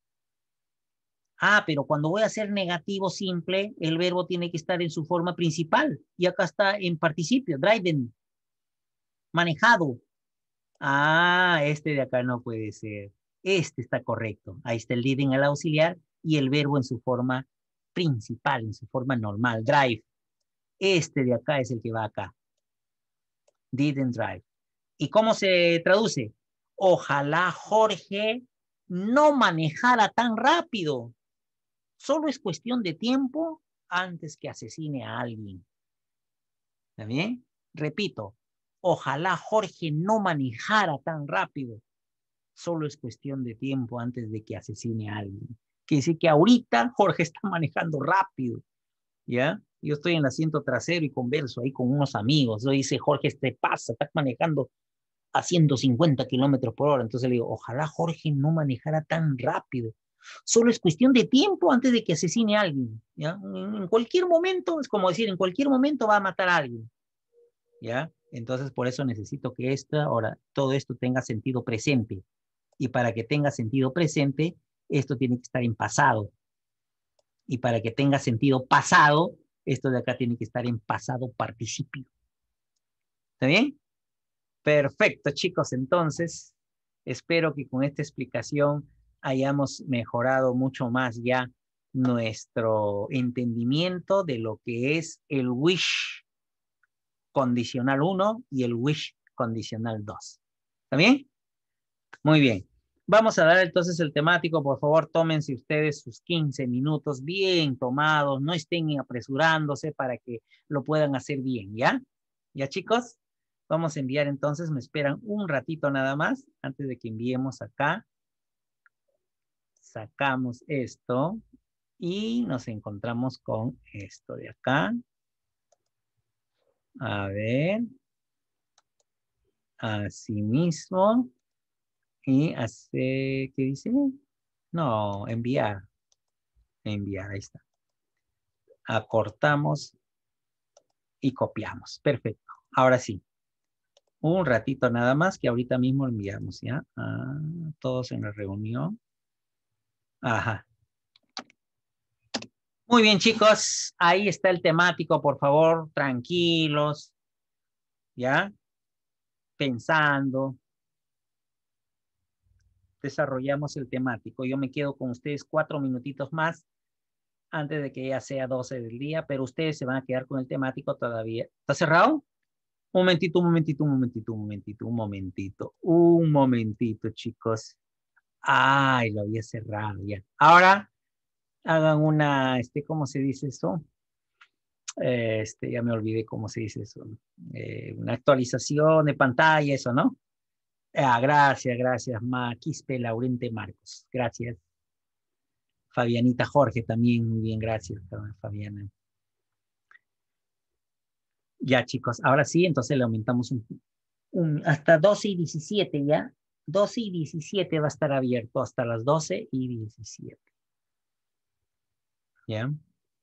Ah, pero cuando voy a hacer negativo simple, el verbo tiene que estar en su forma principal. Y acá está en participio, driven, manejado. Ah, este de acá no puede ser. Este está correcto. Ahí está el did en el auxiliar y el verbo en su forma principal, en su forma normal, drive. Este de acá es el que va acá. Didn't drive. ¿Y cómo se traduce? Ojalá Jorge no manejara tan rápido. Solo es cuestión de tiempo antes que asesine a alguien. ¿Está bien? Repito, ojalá Jorge no manejara tan rápido. Solo es cuestión de tiempo antes de que asesine a alguien. Quiere decir que ahorita Jorge está manejando rápido, ¿ya? Yo estoy en el asiento trasero y converso ahí con unos amigos. Yo dice, Jorge, te pasa, estás manejando a ciento cincuenta kilómetros por hora. Entonces le digo, ojalá Jorge no manejara tan rápido. Solo es cuestión de tiempo antes de que asesine a alguien, ¿ya? En cualquier momento, es como decir, en cualquier momento va a matar a alguien, ¿ya? Entonces, por eso necesito que esta, ahora, todo esto tenga sentido presente. Y para que tenga sentido presente, esto tiene que estar en pasado. Y para que tenga sentido pasado, esto de acá tiene que estar en pasado participio. ¿Está bien? Perfecto, chicos. Entonces, espero que con esta explicación hayamos mejorado mucho más ya nuestro entendimiento de lo que es el wish condicional uno y el wish condicional dos. ¿Está bien? Muy bien. Vamos a dar entonces el temático. Por favor, tómense ustedes sus quince minutos bien tomados. No estén apresurándose para que lo puedan hacer bien, ¿ya? ¿Ya, chicos? Vamos a enviar entonces, me esperan un ratito nada más antes de que enviemos acá. Sacamos esto y nos encontramos con esto de acá. A ver. Así mismo. Y hace, ¿qué dice? No, enviar. Enviar, ahí está. Acortamos y copiamos. Perfecto. Ahora sí. Un ratito nada más que ahorita mismo enviamos, ¿ya? Ah, todos en la reunión. Ajá. Muy bien, chicos. Ahí está el temático, por favor, tranquilos. ¿Ya? Pensando. Desarrollamos el temático. Yo me quedo con ustedes cuatro minutitos más antes de que ya sea doce del día, pero ustedes se van a quedar con el temático todavía. ¿Está cerrado? Un momentito, un momentito, un momentito, un momentito, un momentito, un momentito, chicos. Ay, lo había cerrado ya. Ahora hagan una, este, ¿cómo se dice eso? Eh, Este, ya me olvidé cómo se dice eso. Eh, una actualización de pantalla, eso, ¿no? Ah, gracias, gracias, Ma Quispe Laurente Marcos. Gracias. Fabianita Jorge también, muy bien, gracias, Fabiana. Ya, chicos, ahora sí, entonces le aumentamos un, un, hasta doce y diecisiete, ¿ya? doce y diecisiete va a estar abierto hasta las doce y diecisiete. ¿Ya?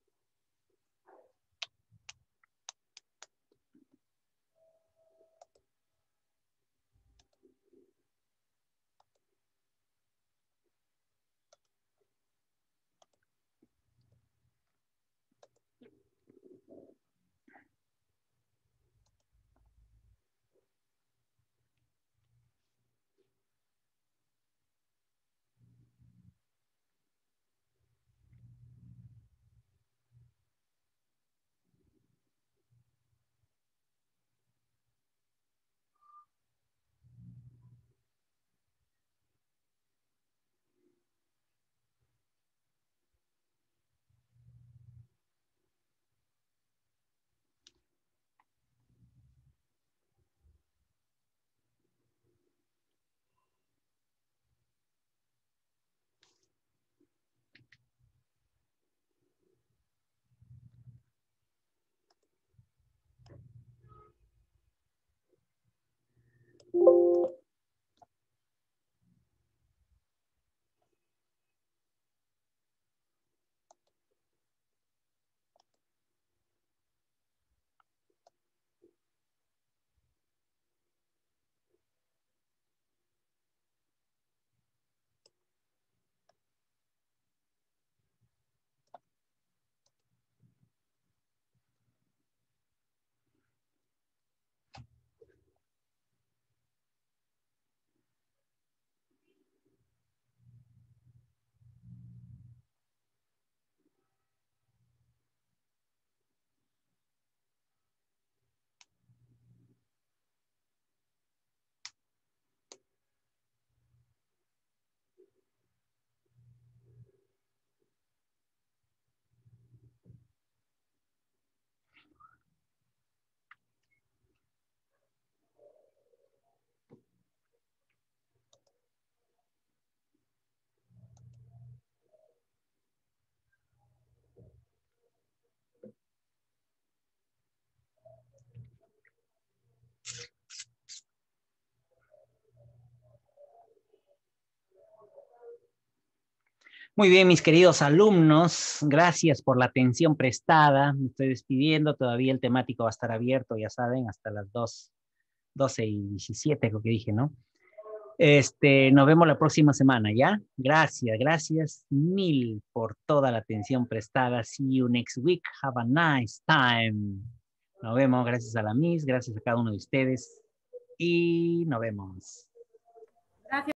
Muy bien, mis queridos alumnos, gracias por la atención prestada. Me estoy despidiendo, todavía el temático va a estar abierto, ya saben, hasta las dos, doce y diecisiete, creo que dije, ¿no? Este, nos vemos la próxima semana, ¿ya? Gracias, gracias mil por toda la atención prestada. See you next week. Have a nice time. Nos vemos, gracias a la Miss, gracias a cada uno de ustedes y nos vemos. Gracias.